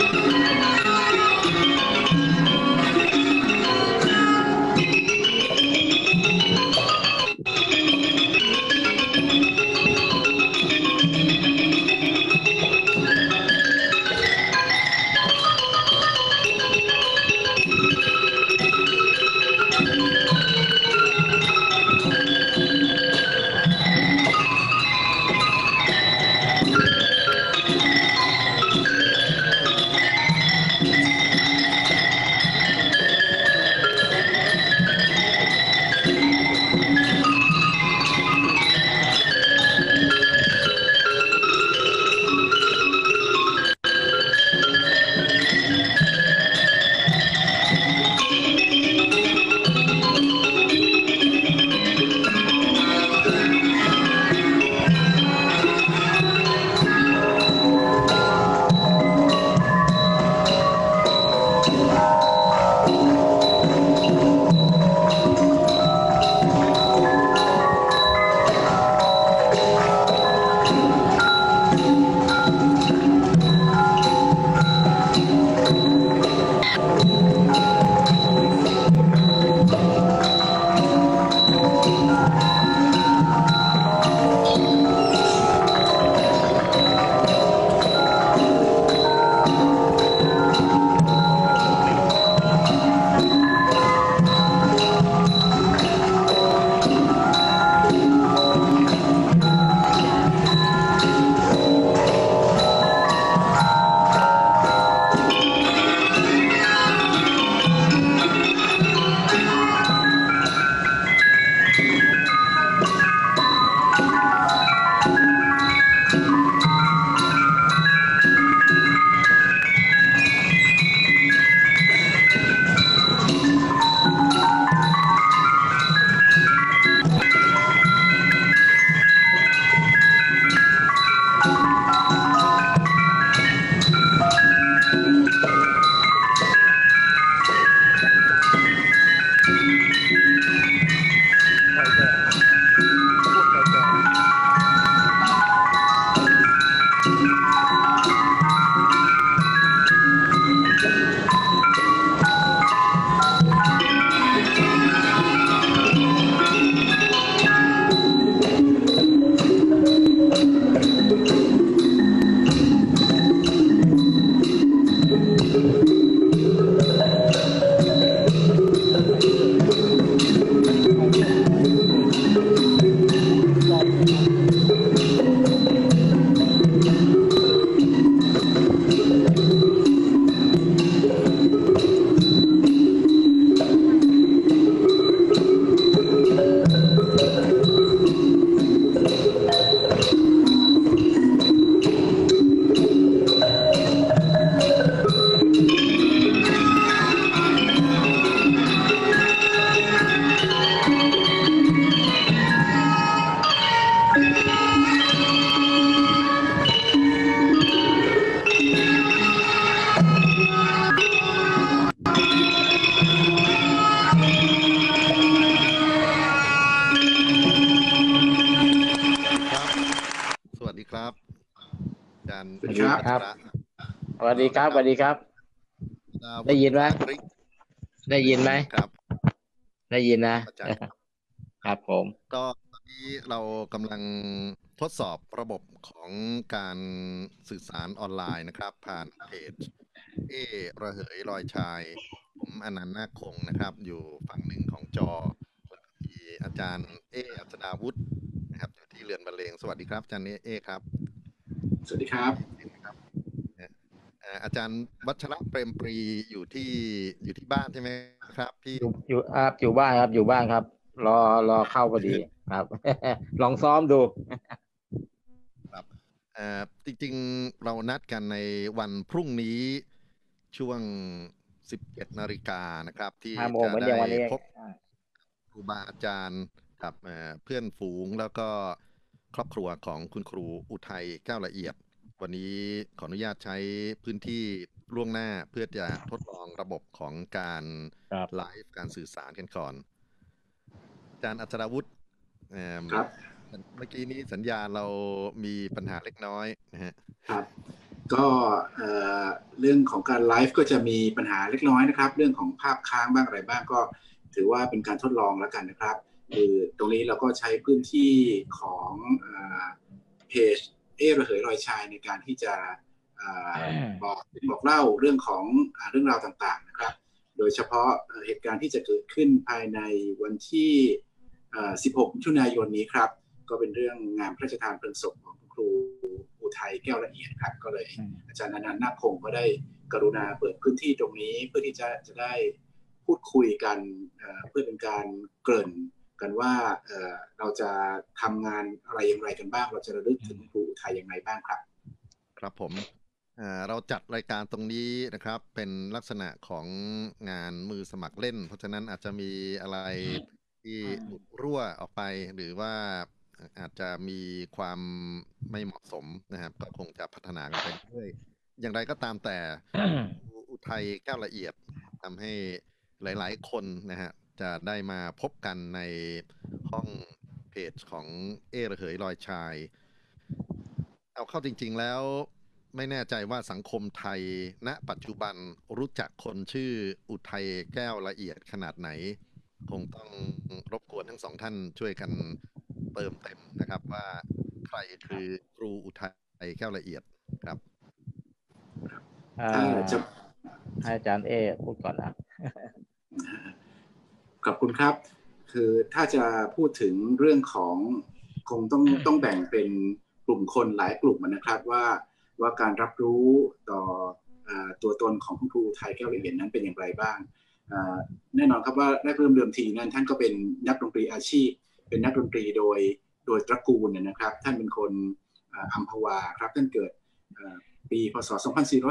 สวัสดีครับอาจารย์สวัสดีครับสวัสดีครับสวัสดีครับได้ยินไหมได้ยินไหมครับได้ยินนะอาจารย์ครับผมก็ตอนนี้เรากำลังทดสอบระบบของการสื่อสารออนไลน์นะครับผ่านเพจระเหยรอยชายผมอนันต์นาคคงนะครับอยู่ฝั่งหนึ่งของจอมีอาจารย์อัศดาวุฒินะครับอยู่ที่เรือนบรรเลงสวัสดีครับอาจารย์ครับสวัสดีครับอาจารย์วัชระเปรมปรีอยู่ที่บ้านใช่ไหมครับพี่อยู่บ้านครับอยู่บ้านครับรอเข้าพอดีครับ ลองซ้อมดูครับจริงๆเรานัดกันในวันพรุ่งนี้ช่วง 17 นาฬิกานะครับที่จะได้พบครูบาอาจารย์กับเพื่อนฝูงแล้วก็ครอบครัวของคุณครูอุทัยแก้วละเอียดวันนี้ขออนุญาตใช้พื้นที่ล่วงหน้าเพื่อจะทดลองระบบของการไลฟ์การสื่อสารกันก่อนอาจารย์อัศดาวุฒิครับเมื่อกี้นี้สัญญาณเรามีปัญหาเล็กน้อยนะฮะครับก็เรื่องของการไลฟ์ก็จะมีปัญหาเล็กน้อยนะครับเรื่องของภาพค้างบ้างอะไรบ้างก็ถือว่าเป็นการทดลองแล้วกันนะครับคือตรงนี้เราก็ใช้พื้นที่ของเพจระเหยรอยชายในการที่จะบอกเล่าเรื่องของเรื่องราวต่างๆนะครับโดยเฉพาะเหตุการณ์ที่จะเกิดขึ้นภายในวันที่16 มิถุนายนนี้ครับก็เป็นเรื่องงานพระราชทานเพลิงศพของครูอุทัยแก้วละเอียดครับก็เลยอาจารย์อนันต์นาคคงก็ได้กรุณาเปิดพื้นที่ตรงนี้เพื่อที่จะได้พูดคุยกันเพื่อเป็นการเกริ่นกันว่าเราจะทำงานอะไรอย่างไรกันบ้างเราจะระลึกถึงครูอุทัยอย่างไรบ้างครับครับผมเราจัดรายการตรงนี้นะครับเป็นลักษณะของงานมือสมัครเล่นเพราะฉะนั้นอาจจะมีอะไรที่หลุดรั่วออกไปหรือว่าอาจจะมีความไม่เหมาะสมนะครับก็คงจะพัฒนากันไปเรื่อยอย่างไรก็ตามแต่อุทัยแก้วละเอียดทำให้หลายๆคนนะฮะจะได้มาพบกันในห้องเพจของระเหยรอยชายเอาเข้าจริงๆแล้วไม่แน่ใจว่าสังคมไทยณปัจจุบันรู้จักคนชื่ออุทัยแก้วละเอียดขนาดไหนคงต้องรบกวนทั้งสองท่านช่วยกันเติมเต็มนะครับว่าใครคือครูอุทัยแก้วละเอียดครับให้อาจารย์พูดก่อนนะขอบคุณครับคือถ้าจะพูดถึงเรื่องของคงต้องแบ่งเป็นกลุ่มคนหลายกลุ่มนะครับว่าการรับรู้ต่อตัวตนของคุณครูอุทัยแก้วละเอียดนั้นเป็นอย่างไรบ้างแน่นอนครับว่าแรกเริ่มเดิมทีนั้นท่านก็เป็นนักดนตรีอาชีพเป็นนักดนตรีโดยตระกูลนะครับท่านเป็นคนอัมพวาครับท่านเกิดปีพศ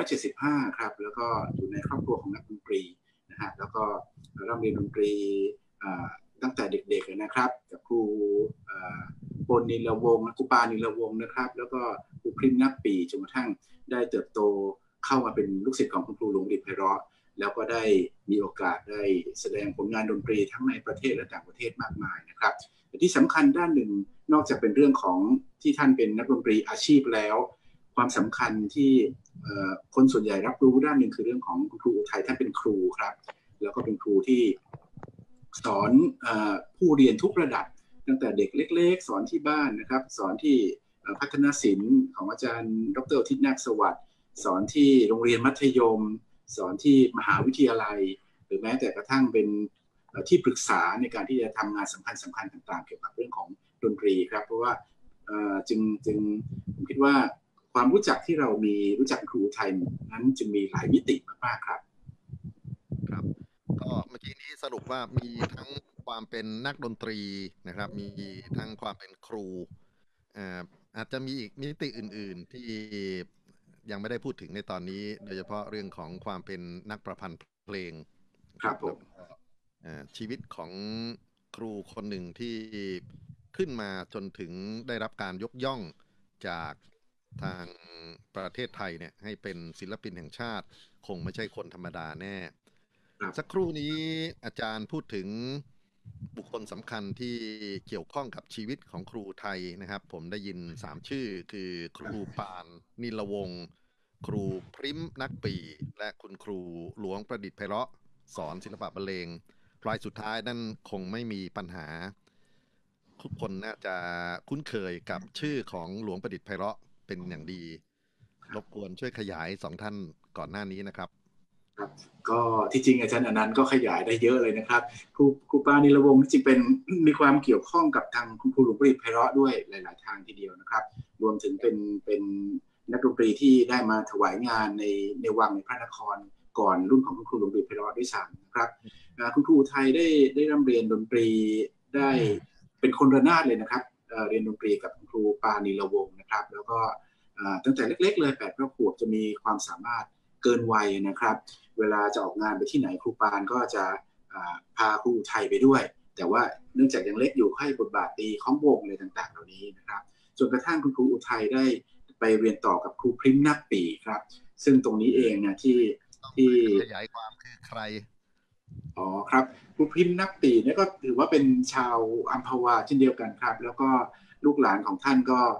2475 ครับแล้วก็อยู่ในครอบครัวของนักดนตรีนะฮะแล้วก็เริ่มเรียนดนตรีตั้งแต่เด็กๆนะครับกับครูปนนิลวงศ์ครูปานิลวงศ์นะครับแล้วก็ครูพริมนักปีจนกระทั่งได้เติบโตเข้ามาเป็นลูกศิษย์ของคุณครูหลวงฤทธิ์ไพเราะแล้วก็ได้มีโอกาสได้แสดงผลงานดนตรีทั้งในประเทศและต่างประเทศมากมายนะครับแต่ที่สำคัญด้านหนึ่งนอกจากเป็นเรื่องของที่ท่านเป็นนักดนตรีอาชีพแล้วความสำคัญที่คนส่วนใหญ่รับรู้ด้านหนึ่งคือเรื่องของคุณครูอุทัยท่านเป็นครูครับแล้วก็เป็นครูที่สอนผู้เรียนทุกระดับตั้งแต่เด็กเล็กๆสอนที่บ้านนะครับสอนที่พัฒนศิลป์ของอาจารย์ดร.ทิศนาคสวัสดิ์สอนที่โรงเรียนมัธยมสอนที่มหาวิทยาลัยหรือแม้แต่กระทั่งเป็นที่ปรึกษาในการที่จะทำงานสำคัญต่างๆเกี่ยวกับเรื่องของดนตรีครับเพราะว่าจึงผมคิดว่าความรู้จักที่เรามีรู้จักครูไทยนั้นจึงมีหลายมิติมากๆครับครับก็เมื่อกี้นี้สรุปว่ามีทั้งความเป็นนักดนตรีนะครับมีทั้งความเป็นครูอาจจะมีอีกมิติอื่นๆที่ยังไม่ได้พูดถึงในตอนนี้โดยเฉพาะเรื่องของความเป็นนักประพันธ์เพลงครับผมชีวิตของครูคนหนึ่งที่ขึ้นมาจนถึงได้รับการยกย่องจากทางประเทศไทยเนี่ยให้เป็นศิลปินแห่งชาติคงไม่ใช่คนธรรมดาแน่สักครู่นี้อาจารย์พูดถึงบุคคลสำคัญที่เกี่ยวข้องกับชีวิตของครูไทยนะครับผมได้ยิน3ชื่อคือครูปานนิลวงศ์ครูพริมนักปีและคุณครูหลวงประดิษฐ์ไพเราะสอนศิลปะบรรเลงรายสุดท้ายนั่นคงไม่มีปัญหาทุกคนน่าจะคุ้นเคยกับชื่อของหลวงประดิษฐ์ไพเราะเป็นอย่างดีรบกวนช่วยขยาย2ท่านก่อนหน้านี้นะครับครับก็ที่จริงอาจารย์อนันต์ก็ขยายได้เยอะเลยนะครับครูปานิลวงศ์จริงเป็นมีความเกี่ยวข้องกับทางคุณครูหลวงประดิษฐ์ไพเราะด้วยหลายๆทางทีเดียวนะครับรวมถึงเป็นนักดนตรีที่ได้มาถวายงานในวังในพระนครก่อนรุ่นของคุณครูหลวงประดิษฐ์ไพเราะด้วยซ้ำนะครับคุณครูไทยได้ร่ำเรียนดนตรีได้เป็นคนระนาดเลยนะครับเรียนดนตรีกับคุณครูปานิลวงศ์นะครับแล้วก็ตั้งแต่เล็กๆเลย8 ขวบจะมีความสามารถเกินวัยนะครับเวลาจะออกงานไปที่ไหนครูปานก็จะพาครูไทยไปด้วยแต่ว่าเนื่องจากยังเล็กอยู่ให้บทบาทตีข้อมวงอะไรต่างๆเหล่านี้นะครับจนกระทั่งคุณครูอุทัยได้ไปเรียนต่อกับครูพริมนักปีครับซึ่งตรงนี้เองเนี่ยที่ขยายความคือใครครับครูพริมนักปีเนี่ยก็ถือว่าเป็นชาวอัมพวาเช่นเดียวกันครับแล้วก็ลูกหลานของท่านก็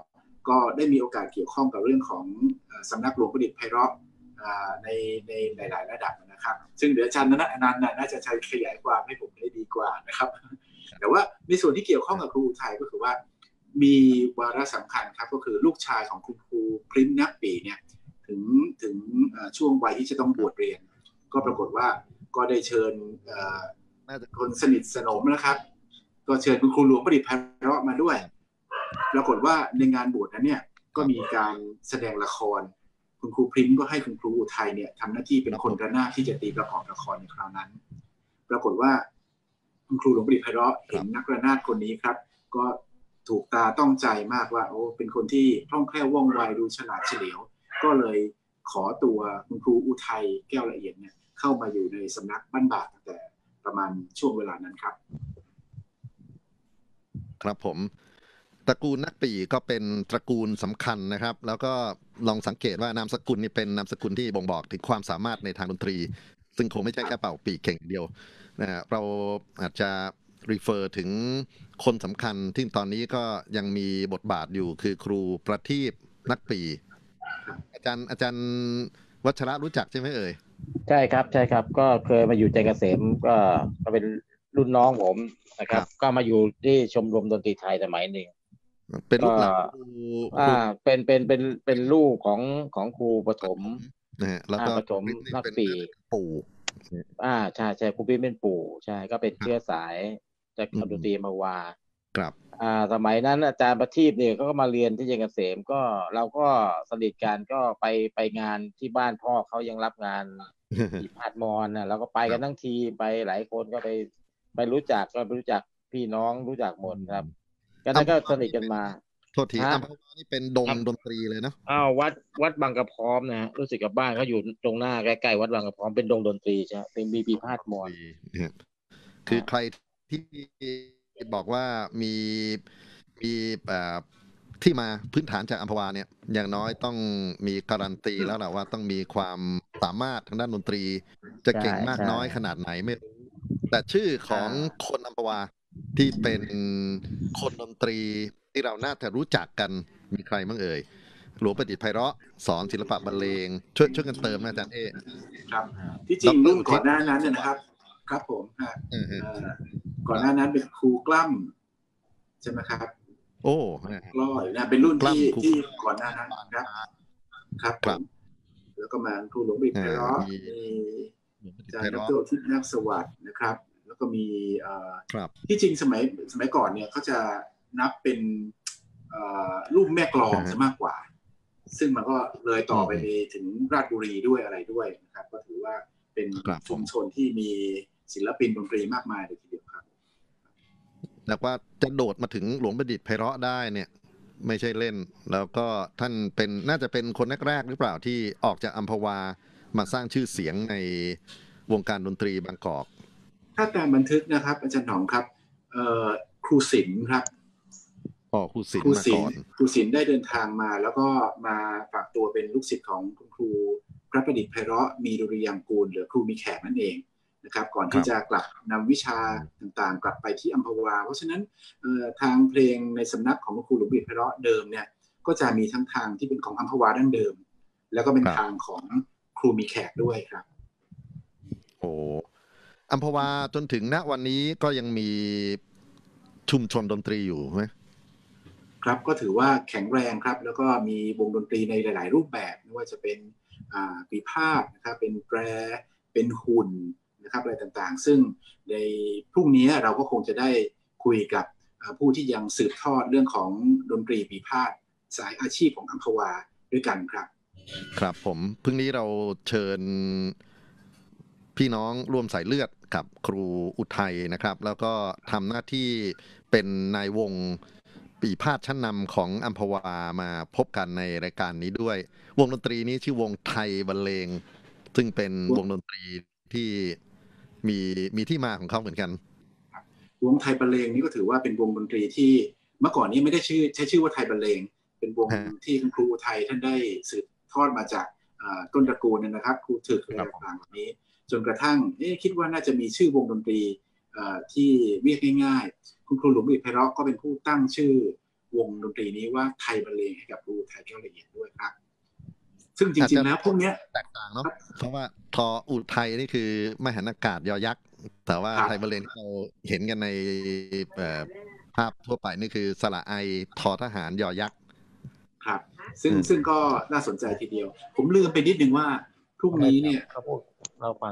ก็ได้มีโอกาสเกี่ยวข้องกับเรื่องของสำนักหลวงประดิษฐ์ไพเราะในหลายๆระดับนะครับซึ่งเดี๋ยวอาจารย์นั้นน่าจะใช้ขยายความให้ผมได้ดีกว่านะครับแต่ว่าในส่วนที่เกี่ยวข้องกับครูอุทัยก็คือว่ามีวาระสำคัญครับก็คือลูกชายของคุณครูพริ้มนักปีเนี่ยถึงช่วงวัยที่จะต้องบวชเรียนก็ปรากฏว่าก็ได้เชิญคนสนิทสนมนะครับก็เชิญคุณครูหลวงประดิษฐ์ไพเราะมาด้วยปรากฏว่าในงานบวชนั้นเนี่ยก็มีการแสดงละครคุณครูพริ้มก็ให้คุณครูอุทัยเนี่ยทำหน้าที่เป็นคนระนาดที่จะตีประกอบละครในคราวนั้นปรากฏว่าคุณครูหลวงประดิษฐ์ไพเราะเห็นนักระนาดคนนี้ครับก็ถูกตาต้องใจมากว่าโอ้เป็นคนที่คล่องแคล่วว่องไวดูฉลาดเฉลียวก็เลยขอตัวคุณครูอุทัยแก้วละเอียดเนี่ยเข้ามาอยู่ในสำนักบ้านบาทตั้งแต่ประมาณช่วงเวลานั้นครับครับผมตระกูลนักปี่ก็เป็นตระกูลสำคัญนะครับแล้วก็ลองสังเกตว่านามสกุลนี่เป็นนามสกุลที่บ่งบอกถึงความสามารถในทางดนตรีซึ่งคงไม่ใช่แค่เป่าปี่เก่งเดียวนะเราอาจจะrefer ถึงคนสำคัญที่ตอนนี้ก็ยังมีบทบาทอยู่คือครูประทีปนักปี่อาจารย์วัชระรู้จักใช่ไหมเอ่ยใช่ครับก็เคยมาอยู่ใจเกษมก็เป็นรุ่นน้องผมนะครับก็มาอยู่ที่ชมรมดนตรีไทยสมัยหนึ่งเป็นลูกหลานเป็นลูกของครูปฐมนะฮะแล้วก็ปฐมนักปี่ปู่ใช่ครูพี่เป็นปู่ใช่ก็เป็นเชื้อสายจากดนตรีมาวาครับสมัยนั้นอาจารย์ประทีปเนี่ยก็มาเรียนที่ใจเกษมก็เราก็สนิทกันก็ไปงานที่บ้านพ่อเขายังรับงานปีพาดมอนนะเราก็ไปกันทั้งทีไปหลายคนก็ไปรู้จักพี่น้องรู้จักหมดครับก็นั้นก็สนิทกันมาโทษทีอัมพวานี่เป็นดงดนตรีเลยนะวัดบางกระพร้อมนะรู้สึกกับบ้านเขาอยู่ตรงหน้าใกล้ๆวัดบางกระพร้อมเป็นดงดนตรีใช่เป็นมีปีพาดมอนคือใครที่บอกว่ามีที่มาพื้นฐานจากอัมพวาเนี่ยอย่างน้อยต้องมีการันตีแล้วแหละว่าต้องมีความสามารถทางด้านดนตรีจะเก่งมากน้อยขนาดไหนไม่รู้แต่ชื่อของคนอัมพวาที่เป็นคนดนตรีที่เราน่าจะรู้จักกันมีใครบ้างเอ่ยหลวงประดิษฐ์ไพเราะสอนศิลปะบรรเลงช่วยกันเติมนะอาจารย์ครับที่จริงรุ่นก่อนหน้านั้นเนี่ยนะครับครับผมก่อนหน้านั้นเป็นครูกล้ำใช่ไหมครับโอ้กล้อยนะเป็นรุ่นที่ก่อนหน้านั้นครับแล้วก็มาครูหลวงประดิษฐ์ไพเราะมีอาจารย์ดร.ทิพย์นาคสวัสดิ์นะครับแล้วก็มีที่จริงสมัยก่อนเนี่ยเขาจะนับเป็นรูปแม่กลองซะมากกว่าซึ่งมันก็เลยต่อไปถึงราชบุรีด้วยอะไรด้วยนะครับก็ถือว่าเป็นชุมชนที่มีศิลปินดนตรีมากมายเลยทีเดียวครับแต่ว่าจะโดดมาถึงหลวงประดิษฐ์ไพเราะได้เนี่ยไม่ใช่เล่นแล้วก็ท่านน่าจะเป็นคนแรกๆหรือเปล่าที่ออกจากอัมพวามาสร้างชื่อเสียงในวงการดนตรีบางกอกถ้าตามบันทึกนะครับอาจารย์หนองครับครูศิลป์ครับครูศิลป์ได้เดินทางมาแล้วก็มาฝากตัวเป็นลูกศิษย์ของคุณครูพระประดิษฐ์ไพเราะมีดุริยางกูลหรือครูมีแขกนั่นเองนะครับก่อนที่จะกลับนำวิชาต่างๆกลับไปที่อัมพวาเพราะฉะนั้นทางเพลงในสำนักของครูหลวงประดิษฐ์ไพเราะเดิมเนี่ยก็จะมีทั้งทางที่เป็นของอัมพวาดั้งเดิมแล้วก็เป็นทางของครูมีแขกด้วยครับโอ้อัมพวาจนถึงณวันนี้ก็ยังมีชุมชนดนตรีอยู่ไหมครับก็ถือว่าแข็งแรงครับแล้วก็มีวงดนตรีในหลายๆรูปแบบไม่ว่าจะเป็นปีพาดนะครับเป็นแตรเป็นหุ่นนะครับอะไรต่างๆซึ่งในพรุ่งนี้เราก็คงจะได้คุยกับผู้ที่ยังสืบทอดเรื่องของดนตรีปีพาดสายอาชีพของอัมพวาด้วยกันครับครับผมพรุ่งนี้เราเชิญพี่น้องร่วมสายเลือดกับครูอุทัยนะครับแล้วก็ทำหน้าที่เป็นนายวงปีพาดชั้นนำของอัมพวามาพบกันในรายการนี้ด้วยวงดนตรีนี้ชื่อวงไทยบรรเลงซึ่งเป็นวงดนตรีที่มีที่มาของเขาเหมือนกันวงไทยบรรเลงนี้ก็ถือว่าเป็นวงดนตรีที่เมื่อก่อนนี้ไม่ได้ใช้ชื่อว่าไทยบรรเลงเป็นวงที่คุณครูอุทัยท่านได้สืบทอดมาจากต้นตระกูลนะครับครูถึกอะไรต่างๆแบบนี้จนกระทั่งคิดว่าน่าจะมีชื่อวงดนตรีที่เรียกง่ายๆคุณครูหลวงประดิษฐ์ไพเราะก็เป็นผู้ตั้งชื่อวงดนตรีนี้ว่าไทยบรรเลงให้กับครูไทยแก้วละเอียดด้วยครับซึ่งจริงๆแล้วพวกนี้แตกต่างเนาะเพราะว่าทออุทัยนี่คือมหันอากาศยอยักษ์แต่ว่าไทยบรรเลงที่เราเห็นกันในภาพทั่วไปนี่คือสระไอทอทหารยอยักษ์ครับซึ่งก็น่าสนใจทีเดียวผมลืมไปนิดนึงว่าพรุ่งนี้เนี่ยเราฟัง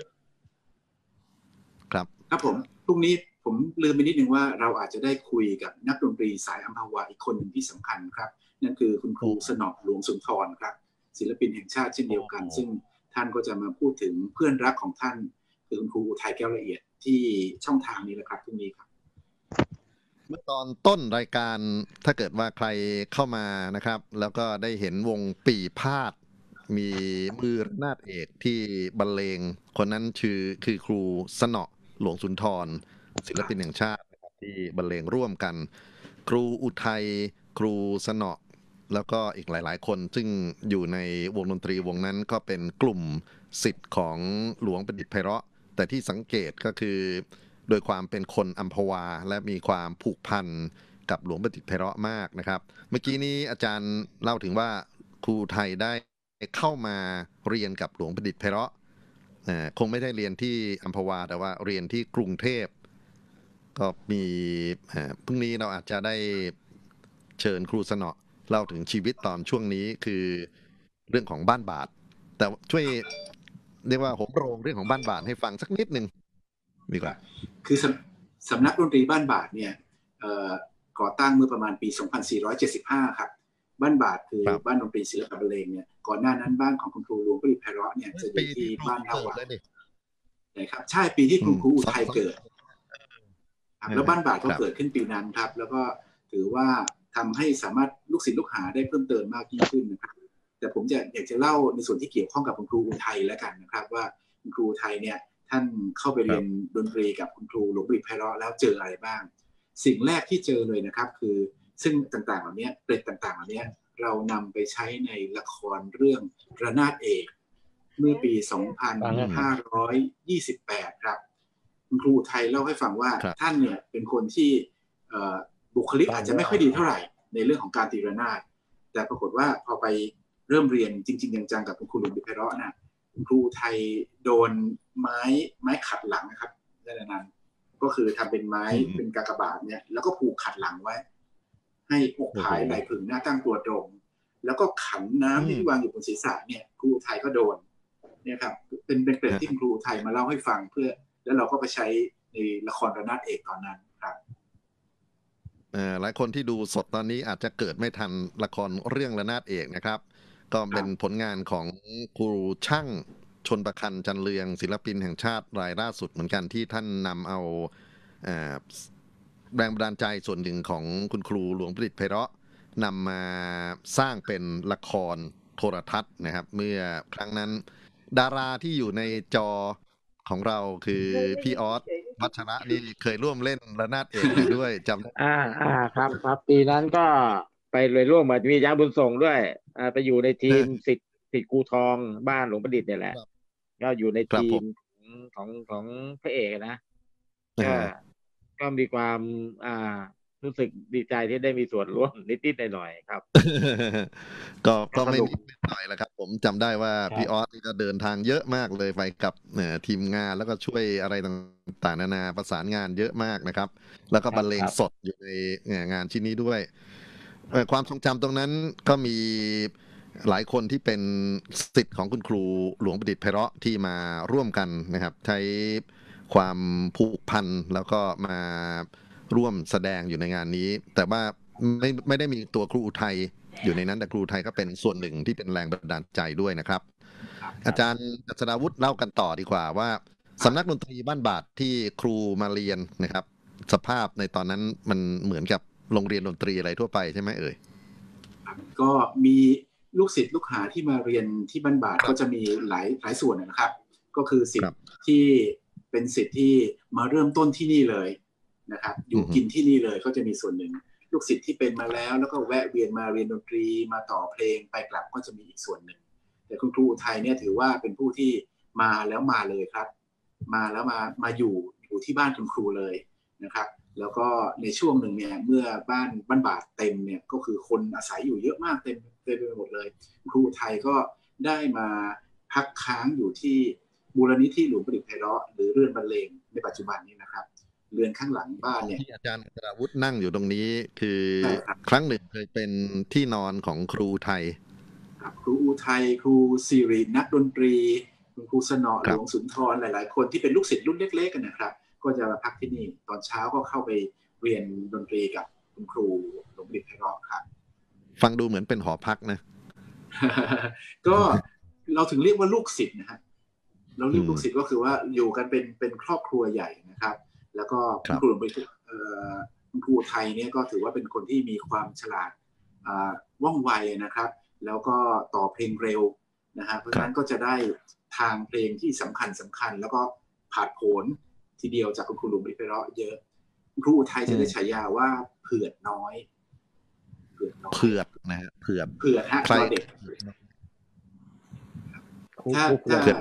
ครับผมพรุ่งนี้ผมลืมไปนิดนึงว่าเราอาจจะได้คุยกับนักดนตรีสายอัมพวาอีกคนหนึ่งที่สำคัญครับนั่นคือคุณครูสนอหลวงสุนทรครับศิลปินแห่งชาติเช่นเดียวกันซึ่งท่านก็จะมาพูดถึงเพื่อนรักของท่านคือคุณครูอุทัยแก้วละเอียดที่ช่องทางนี้แหละครับพรุ่งนี้ครับเมื่อตอนต้นรายการถ้าเกิดว่าใครเข้ามานะครับแล้วก็ได้เห็นวงปี่พาดมีมือระนาดเอกที่บรรเลงคนนั้นคือครูสนอหลวงสุนทรศิลปินแห่งชาตินะครับที่บรรเลงร่วมกันครูอุทัยครูสนอแล้วก็อีกหลายๆคนซึ่งอยู่ในวงดนตรีวงนั้นก็เป็นกลุ่มศิษย์ของหลวงประดิษฐ์ไพเราะแต่ที่สังเกตก็คือโดยความเป็นคนอัมพวาและมีความผูกพันกับหลวงประดิษฐ์ไพเราะมากนะครับเมื่อกี้นี้อาจารย์เล่าถึงว่าครูไทยได้เข้ามาเรียนกับหลวงประดิษฐ์ไพเราะคงไม่ได้เรียนที่อัมพวาแต่ว่าเรียนที่กรุงเทพก็มีพรุ่งนี้เราอาจจะได้เชิญครูสนอเล่าถึงชีวิตตอนช่วงนี้คือเรื่องของบ้านบาทแต่ช่วยเรียกว่าโหมโรงเรื่องของบ้านบาทให้ฟังสักนิดนึงดีกว่าคือสำนักดนตรีบ้านบาทเนี่ยก่อตั้งเมื่อประมาณปี 2475 ครับบ้านบาทคือบ้านดนตรีศิลปะบรรเลงเนี่ยก่อนหน้านั้นบ้านของคุณครูหลวงประดิษฐ์ไพเราะเนี่ยจะอยู่ที่บ้านนาวังนะครับใช่ปีที่คุณครูอุทัยเกิดแล้วบ้านบาทก็เกิดขึ้นปีนั้นครับแล้วก็ถือว่าทำให้สามารถลูกศิษย์ลูกหาได้เพิ่มเติมมากยิ่งขึ้นนะครับแต่ผมอยากจะเล่าในส่วนที่เกี่ยวข้องกับคุณครูอุทัยแล้วกันนะครับว่าคุณครูอุทัยเนี่ยท่านเข้าไปเรียนดนตรีกับคุณครูหลวงประดิษฐ์ไพเราะแล้วเจออะไรบ้างสิ่งแรกที่เจอเลยนะครับคือซึ่งต่างๆเหล่านี้เกร็ดต่างๆเหล่านี้เรานำไปใช้ในละครเรื่องระนาดเอกเมื่อปี 2528 ครับคุณครูไทยเล่าให้ฟังว่าท่านเนี่ยเป็นคนที่บุคลิกอาจจะไม่ค่อยดีเท่าไหร่ในเรื่องของการตีระนาดแต่ปรากฏว่าพอไปเริ่มเรียนจริงๆจังๆกับคุณครูหลวงประดิษฐ์ไพเราะนะคุณครูไทยโดนไม้ขัดหลังนะครับนั้นก็คือทำเป็นไม้เป็นกากบาทเนี่ยแล้วก็ผูกขัดหลังไว้ให้อกผายไหล่ผึ่งหน้าตั้งตัวตรงแล้วก็ขันน้ำที่วางอยู่บนศีรษะเนี่ยครูไทยก็โดนเนี่ยครับเป็นเกร็ดที่ครูไทยมาเล่าให้ฟังเพื่อแล้วเราก็ไปใช้ในละครระนาดเอกตอนนั้นครับหลายคนที่ดูสดตอนนี้อาจจะเกิดไม่ทันละครเรื่องระนาดเอกนะครับก็เป็นผลงานของครูช่างชนประคันจันเรืองศิลปินแห่งชาติรายล่าสุดเหมือนกันที่ท่านนำเอาแรงบันดาลใจส่วนหนึ่งของคุณครูหลวงประดิษฐ์ไพเราะนำมาสร้างเป็นละครโทรทัศน์นะครับเมื่อครั้งนั้นดาราที่อยู่ในจอของเราคือพี่ออสวัชระนี่เคยร่วมเล่นระนาดเอกด้วยจำได้ครับปีนั้นก็ไปเลยร่วมมามียาบุญส่งด้วยไปอยู่ในทีมศิษย์กูทองบ้านหลวงประดิษฐ์เนี่ยแหละก็อยู่ในทีมของพระเอกนะก็มีความรู้สึกดีใจที่ได้มีส่วนร่วมนิดๆหน่อยๆครับก็ไม่นิดหน่อยแล้วครับผมจำได้ว่าพี่ออสก็เดินทางเยอะมากเลยไปกับทีมงานแล้วก็ช่วยอะไรต่างๆนานาประสานงานเยอะมากนะครับแล้วก็บรรเลงสดอยู่ในงานชิ้นนี้ด้วยความทรงจำตรงนั้นก็มีหลายคนที่เป็นศิษย์ของคุณครูหลวงประดิษฐ์ไพเราะที่มาร่วมกันนะครับใช้ความผูกพันแล้วก็มาร่วมแสดงอยู่ในงานนี้แต่ว่าไม่ได้มีตัวครูอุทัยอยู่ในนั้นแต่ครูอุทัยก็เป็นส่วนหนึ่งที่เป็นแรงบันดาลใจด้วยนะครับอาจารย์อัศดาวุฒิเล่ากันต่อดีกว่าว่าสำนักดนตรีบ้านบาทที่ครูมาเรียนนะครับสภาพในตอนนั้นมันเหมือนกับโรงเรียนดนตรีอะไรทั่วไปใช่ไหมเอ่ยก็มีลูกศิษย์ลูกหาที่มาเรียนที่บ้านบาทก็จะมีหลายส่วนนะครับก็คือศิษย์ที่เป็นศิษย์ที่มาเริ่มต้นที่นี่เลยนะครับอยู่กินที่นี่เลยก็จะมีส่วนหนึ่งลูกศิษย์ที่เป็นมาแล้วก็แวะเวียนมาเรียนดนตรีมาต่อเพลงไปกลับก็จะมีอีกส่วนหนึ่งแต่คุณครูอุทัยเนี่ยถือว่าเป็นผู้ที่มาแล้วมาเลยครับมาแล้วมาอยู่ที่บ้านคุณครูเลยนะครับแล้วก็ในช่วงหนึ่งเนี่ยเมื่อบ้านบาทเต็มเนี่ยก็คือคนอาศัยอยู่เยอะมากเต็มไปหมดเลยครูไทยก็ได้มาพักค้างอยู่ที่มูลนิธิหลวงประดิษฐ์ไพเราะหรือเรือนบรรเลงในปัจจุบันนี้นะครับเรือนข้างหลังบ้านเนี่ยที่อาจารย์อัครวุฒินั่งอยู่ตรงนี้คือครั้งหนึ่งเคยเป็นที่นอนของครูไทยครูอุทัยครูสิรินักดนตรีคุณครูสนอหลวงสุนทรหลายๆคนที่เป็นลูกศิษย์รุ่นเล็กๆกันนะครับก็จะมาพักที่นี่ตอนเช้าก็เข้าไปเรียนดนตรีกับคุณครูหลวงประดิษฐ์ไพเราะครับฟังดูเหมือนเป็นหอพักนะก็เราถึงเรียกว่าลูกศิษย์นะฮะเราเรียกลูกศิษย์ก็คือว่าอยู่กันเป็นครอบครัวใหญ่นะครับแล้วก็คุณครูหลวงประดิษฐ์คุณครูไทยเนี่ยก็ถือว่าเป็นคนที่มีความฉลาดว่องไวนะครับแล้วก็ต่อเพลงเร็วนะฮะเพราะฉะนั้นก็จะได้ทางเพลงที่สำคัญแล้วก็ผาดโผนทีเดียวจากคุณครูหลวงประดิษฐ์ไพเราะเยอะคุณครูไทยจะได้ฉายาว่าเผือดน้อยเผือกนะฮะเผือกฮะตอนเด็กถ้า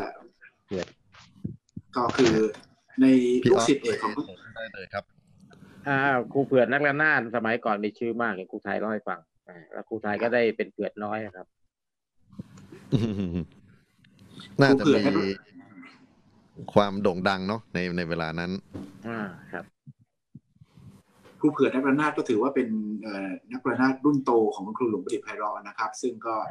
ก็คือในลูกศิษย์เอกของได้เลยครับครูเผือกนักระนาดสมัยก่อนมีชื่อมากอย่างครูไทยเล่าให้ฟังแล้วครูไทยก็ได้เป็นเผือกน้อยครับน่าจะมีความโด่งดังเนาะในเวลานั้นครับครูเผือกนักระนาดก็ถือว่าเป็นนักระนาดรุ่นโตของคุณครูหลวงประดิษฐ์ไพเราะนะครับซึ่งก็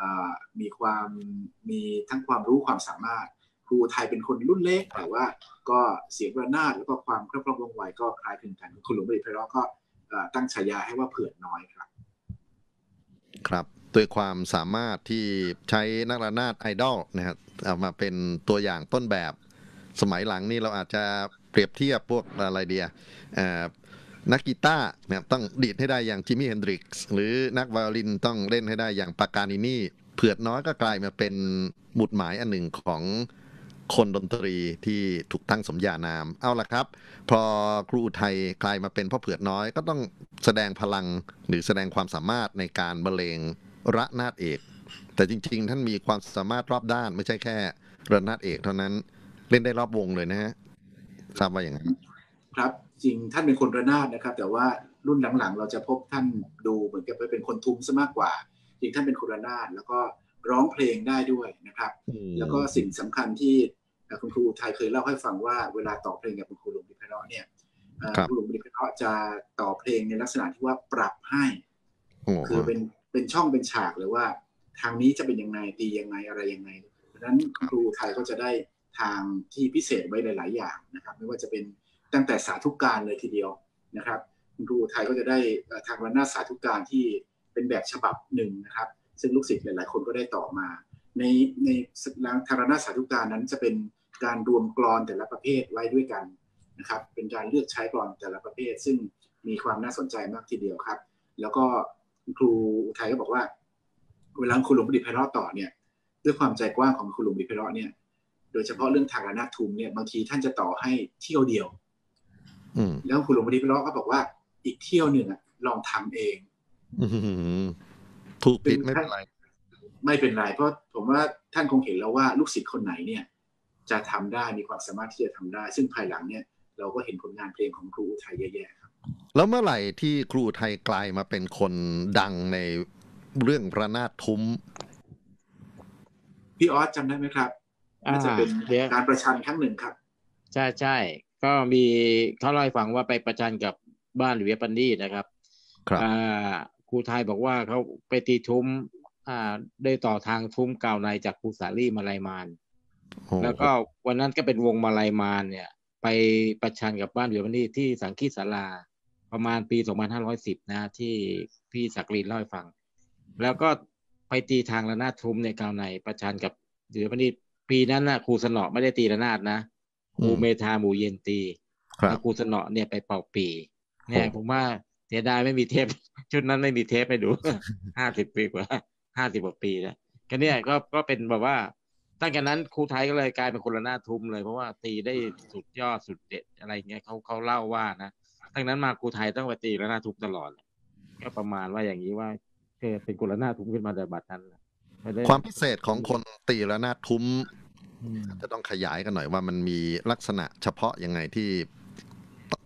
มีทั้งความรู้ความสามารถครูไทยเป็นคนรุ่นเล็กแต่ว่าก็เสียงระนาดแล้วก็ความคล่องว่องไวก็คล้ายคลึงกันคุณหลวงประดิษฐ์ไพเราะก็ตั้งฉายาให้ว่าเผือกน้อยครับด้วยความสามารถที่ใช้นักระนาดไอดอลนะครับเอามาเป็นตัวอย่างต้นแบบสมัยหลังนี่เราอาจจะเปรียบเทียบพวกอะไรเดียนักกีตาร์เนี่ยต้องดีดให้ได้อย่างจิมมี่เฮนดริกซ์หรือนักไวโอลินต้องเล่นให้ได้อย่างปากานินี่เผือกน้อยก็กลายมาเป็นหมุดหมายอันหนึ่งของคนดนตรีที่ถูกตั้งสมญานามเอาล่ะครับพอครูไทยกลายมาเป็นพ่อเผือกน้อยก็ต้องแสดงพลังหรือแสดงความสามารถในการบรรเลงระนาดเอกแต่จริงๆท่านมีความสามารถรอบด้านไม่ใช่แค่ระนาดเอกเท่านั้นเล่นได้รอบวงเลยนะฮะทราบว่าอย่างนั้นครับจริงท่านเป็นคนระนาดนะครับแต่ว่ารุ่นหลังๆเราจะพบท่านดูเหมือนกับเป็นคนทุ้มซะมากกว่าจริงท่านเป็นคนระนาดแล้วก็ร้องเพลงได้ด้วยนะครับแล้วก็สิ่งสำคัญที่คุณครูไทยเคยเล่าให้ฟังว่าเวลาต่อเพลงกับคุณครูหลวงประดิษฐ์ไพเราะเนี่ยครูหลวงประดิษฐ์ไพเราะจะต่อเพลงในลักษณะที่ว่าปรับให้คือเป็นช่องเป็นฉากเลยว่าทางนี้จะเป็นยังไงตียังไงอะไรยังไงเพราะฉะนั้นครูไทยก็จะได้ทางที่พิเศษไว้หลายๆอย่างนะครับไม่ว่าจะเป็นตั้งแต่สาธุการเลยทีเดียวนะครับคุณครูไทยก็จะได้ทางระนาดสาธุการที่เป็นแบบฉบับหนึ่งนะครับซึ่งลูกศิษย์หลายๆคนก็ได้ต่อมาในทางระนาดสาธุการนั้นจะเป็นการรวมกลอนแต่ละประเภทไว้ด้วยกันนะครับเป็นการเลือกใช้กลอนแต่ละประเภทซึ่งมีความน่าสนใจมากทีเดียวครับแล้วก็ครูไทยก็บอกว่าเวลาครูหลวงประดิษฐ์ไพเราะต่อเนี่ยด้วยความใจกว้างของครูหลวงประดิษฐ์ไพเราะเนี่ยโดยเฉพาะเรื่องทางระนาดทุ้มเนี่ยบางทีท่านจะต่อให้เที่ยวเดียวแล้วคุณหลวงประดิษฐ์ไพเราะก็บอกว่าอีกเที่ยวหนึ่งลองทำเองถูกผิดไม่เป็นไรเพราะผมว่าท่านคงเห็นแล้วว่าลูกศิษย์คนไหนเนี่ยจะทำได้มีความสามารถที่จะทำได้ซึ่งภายหลังเนี่ยเราก็เห็นผลงานเพลงของครูอุทัยแย่ๆครับแล้วเมื่อไหร่ที่ครูอุทัยกลายมาเป็นคนดังในเรื่องระนาดทุ้มพี่ออสจำได้ไหมครับน่าจะเป็นการประชันครั้งหนึ่งครับใช่ก็มีเขาเล่าให้ฟังว่าไปประชันกับบ้านหลวงปันนี่นะครับครูไทยบอกว่าเขาไปตีทุ้มได้ต่อทางทุ้มกาวในจากครูสาลี่มาลัยมานแล้วก็วันนั้นก็เป็นวงมาลัยมานเนี่ยไปประชันกับบ้านหลวงปันนี่ที่สังคีศาลาประมาณปี2510นะที่พี่ศักดิ์ลินเล่าให้ฟังแล้วก็ไปตีทางระนาดทุ้มในกาวในประชันกับหลวงปันนี่ปีนั้นนะครูสนอไม่ได้ตีระนาดนะครูเมธาหมู่เย็นตีแล้วครูสนอเนี่ยไปเป่าปีเนี่ยผมว่าเสียดายไม่มีเทปชุดนั้นไม่มีเทปให้ดู50 ปีกว่า50 กว่าปีแล้วก็เนี่ยก็เป็นแบบว่าตั้งแต่นั้นครูไทยก็เลยกลายเป็นคนระนาดทุ้มเลยเพราะว่าตีได้สุดยอดสุดเด็ดอะไรเงี้ยเขาเล่าว่านะตั้งนั้นมาครูไทยต้องไปตีระนาดทุ้มตลอดก็ประมาณว่าอย่างนี้ว่าเป็นคนระนาดทุ้มขึ้นมาแต่บัดนั้นความพิเศษของคนตีระนาดทุ้มจะต้องขยายกันหน่อยว่ามันมีลักษณะเฉพาะยังไงที่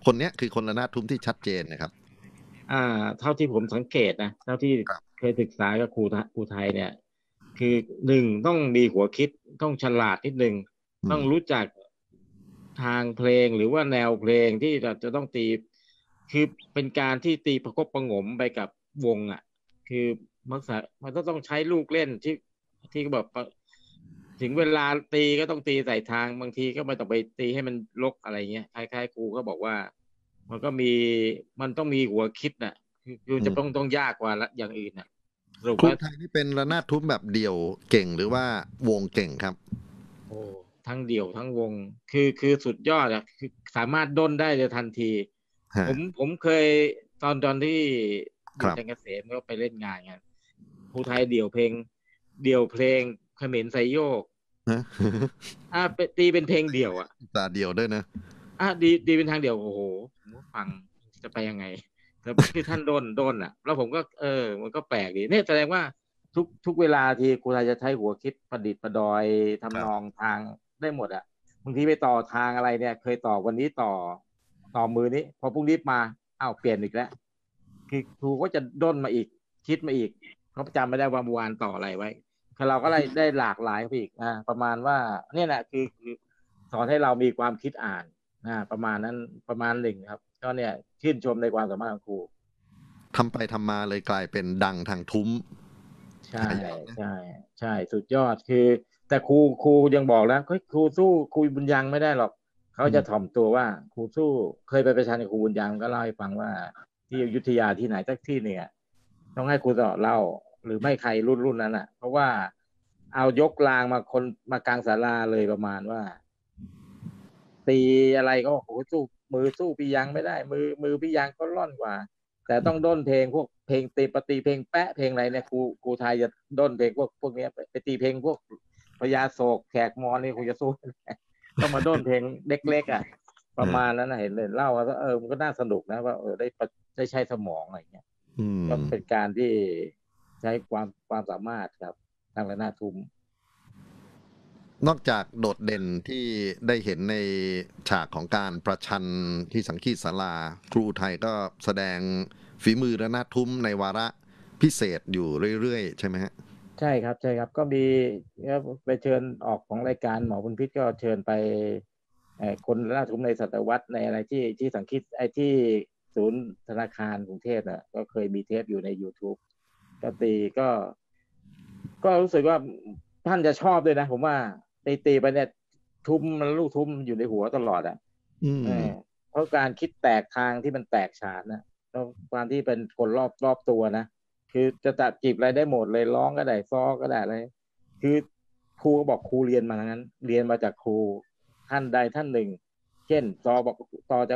คนเนี้ยคือคนระนาดทุ้มที่ชัดเจนนะครับเท่าที่ผมสังเกตนะเท่าที่เคยศึกษากับครูไทยเนี่ยคือหนึ่งต้องมีหัวคิดต้องฉลาดนิดนึงต้องรู้จักทางเพลงหรือว่าแนวเพลงที่จะต้องตีคือเป็นการที่ตีประกบประหงมไปกับวงคือมันต้องใช้ลูกเล่นที่แบบถึงเวลาตีก็ต้องตีใส่ทางบางทีก็ไม่ต้องไปตีให้มันลกอะไรเงี้ยคล้ายๆครูก็บอกว่ามันต้องมีหัวคิดคือจะต้องยากกว่าอย่างอื่นครูไทยนี่เป็นระนาดทุ้มแบบเดี่ยวเก่งหรือว่าวงเก่งครับโอ้ทั้งเดี่ยวทั้งวงคือสุดยอดคือสามารถด้นได้เลยทันทีผมเคยตอนที่อยู่จันทร์เกษมก็ไปเล่นงานกันครูไทยเดี่ยวเพลงเขมรไซโยกตีเป็นเพลงเดี่ยวตาเดี่ยวด้วยนะดีเป็นทางเดี่ยวโอ้โหผมฟังจะไปยังไงแต่คือท่านด้นแล้วผมก็มันก็แปลกดีเนี่ยแสดงว่าทุกเวลาที่ครูไทยจะใช้หัวคิดประดิษฐ์ประดอยทำนองทางได้หมดบางทีไปต่อทางอะไรเนี่ยเคยต่อวันนี้ต่อมือนี้พอพรุ่งนี้มาเปลี่ยนอีกแล้วคือครูก็จะด้นมาอีกคิดมาอีกเขาจำไม่ได้ว่าเมื่อวานต่ออะไรไว้เราก็ได้หลากหลายไปอีกประมาณว่าเนี่ยแหละคือสอนให้เรามีความคิดอ่านประมาณนั้นประมาณหนึ่งครับก็เนี่ยชื่นชมในความสามารถของครูทำไปทำมาเลยกลายเป็นดังทางทุ้มใช่สุดยอดคือแต่ครูยังบอกแล้วครูสู้ครูบุญยังไม่ได้หรอกเขาจะถ่อมตัวว่าครูสู้เคยไปประชันกับครูบุญยังก็เล่าให้ฟังว่าที่อยุธยาที่ไหนสักที่เนี่ยต้องให้ครูต่อเล่าหรือไม่ใครรุ่นนั้นเพราะว่าเอายกรางมากลางศาลาเลยประมาณว่าตีอะไรก็โอ้สู้มือสู้พี่ยังไม่ได้มือพี่ยังก็ร่อนกว่าแต่ต้องด้นเพลงพวกเพลงตีปฏิเพลงแปะเพลงอะไรเนี่ยครูไทยจะด้นเพลงพวกนี้ไปตีเพลงพวกพญาโศกแขกมอญนี่คงจะสู้ต้องมาด้นเพลงเล็กๆประมาณนั้นเห็นเล่าว่ามันก็น่าสนุกนะว่าได้ใช้สมองอะไรเงี้ยก็เป็นการที่ใช้ความสามารถครับทางระนาดทุ้มนอกจากโดดเด่นที่ได้เห็นในฉากของการประชันที่สังคีตศาลาครูไทยก็แสดงฝีมือระนาดทุ้มในวาระพิเศษอยู่เรื่อยๆใช่ไหมฮะใช่ครับก็มีไปเชิญออกของรายการหมอบุญพิษก็เชิญไปคนระนาดทุ้มในศตวรรษในอะไรที่สังคีตที่ศูนย์ธนาคารกรุงเทพก็เคยมีเทปอยู่ใน YouTube ก็ตีก็รู้สึกว่าท่านจะชอบด้วยนะผมว่าตีไปเนี่ยทุ้มมันลูกทุ้มอยู่ในหัวตลอดเพราะการคิดแตกทางที่มันแตกฉานแล้วความที่เป็นคนรอบตัวนะคือจะตัดจีบอะไรได้หมดเลยร้องก็ได้ซ้อก็ได้อะไรคือครูก็บอกครูเรียนมางั้นเรียนมาจากครูท่านใดท่านหนึ่งเช่นบอกต่อจาก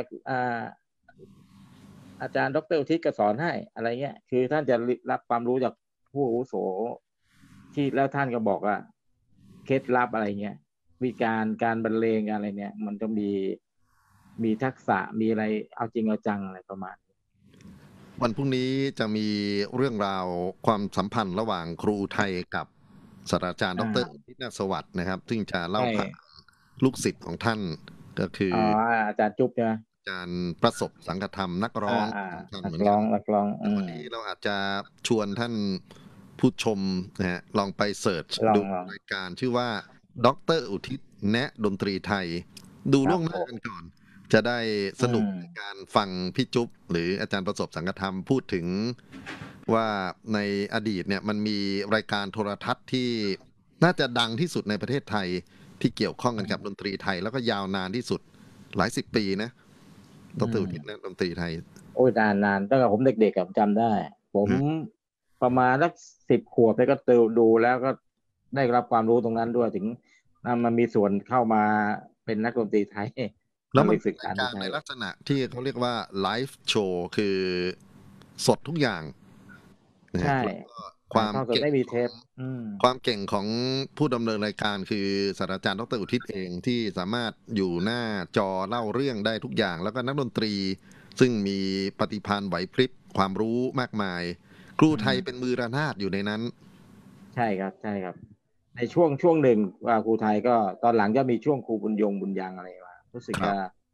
อาจารย์ดร.อุทิศก็สอนให้อะไรเงี้ยคือท่านจะรับความรู้จากผู้อาวุโสที่แล้วท่านก็บอกว่าเคล็ดลับอะไรเงี้ยวิการบรรเลงอะไรเนี่ยมันต้องมีทักษะมีอะไรเอาจริงเอาจังอะไรประมาณวันพรุ่งนี้จะมีเรื่องราวความสัมพันธ์ระหว่างครูไทยกับศาสตราจารย์ดร.อุทิศ นาคสวัสดิ์นะครับซึ่งจะเล่าผ่านลูกศิษย์ของท่านก็คืออาจารย์จุ๊บใช่ไหมอาจารย์ประสบสังฆธรรมนักร้องนักร้องวันนี้เราอาจจะชวนท่านผู้ชมนะฮะลองไปเสิร์ชดูรายการชื่อว่าดร.อุทิศแนะดนตรีไทยดูล่วงหน้ากันก่อนจะได้สนุกในการฟังพี่จุ๊บหรืออาจารย์ประสบสังฆธรรมพูดถึงว่าในอดีตเนี่ยมันมีรายการโทรทัศน์ที่น่าจะดังที่สุดในประเทศไทยที่เกี่ยวข้องกันกับดนตรีไทยแล้วก็ยาวนานที่สุดหลายสิบปีนะดร.อุทิศแนะดนตรีไทยโอ้ยนานตั้งแต่ผมเด็กๆจำได้ผมประมาณสัก10 ขวบไปก็ดูแล้วก็ได้รับความรู้ตรงนั้นด้วยถึงมันมีส่วนเข้ามาเป็นนักดนตรีไทยแล้วมันเป็นการในลักษณะที่เขาเรียกว่าไลฟ์โชว์คือสดทุกอย่างใช่ความเก่งไม่มีเทปความเก่งของผู้ดำเนินรายการคือศาสตราจารย์ดร.อุทิศเองที่สามารถอยู่หน้าจอเล่าเรื่องได้ทุกอย่างแล้วก็นักดนตรีซึ่งมีปฏิภาณไหวพริบความรู้มากมายครูไทยเป็นมือระนาดอยู่ในนั้นใช่ครับในช่วงหนึ่งว่าครูไทยก็ตอนหลังจะมีช่วงครูบุญยังอะไรมารู้สึกจะ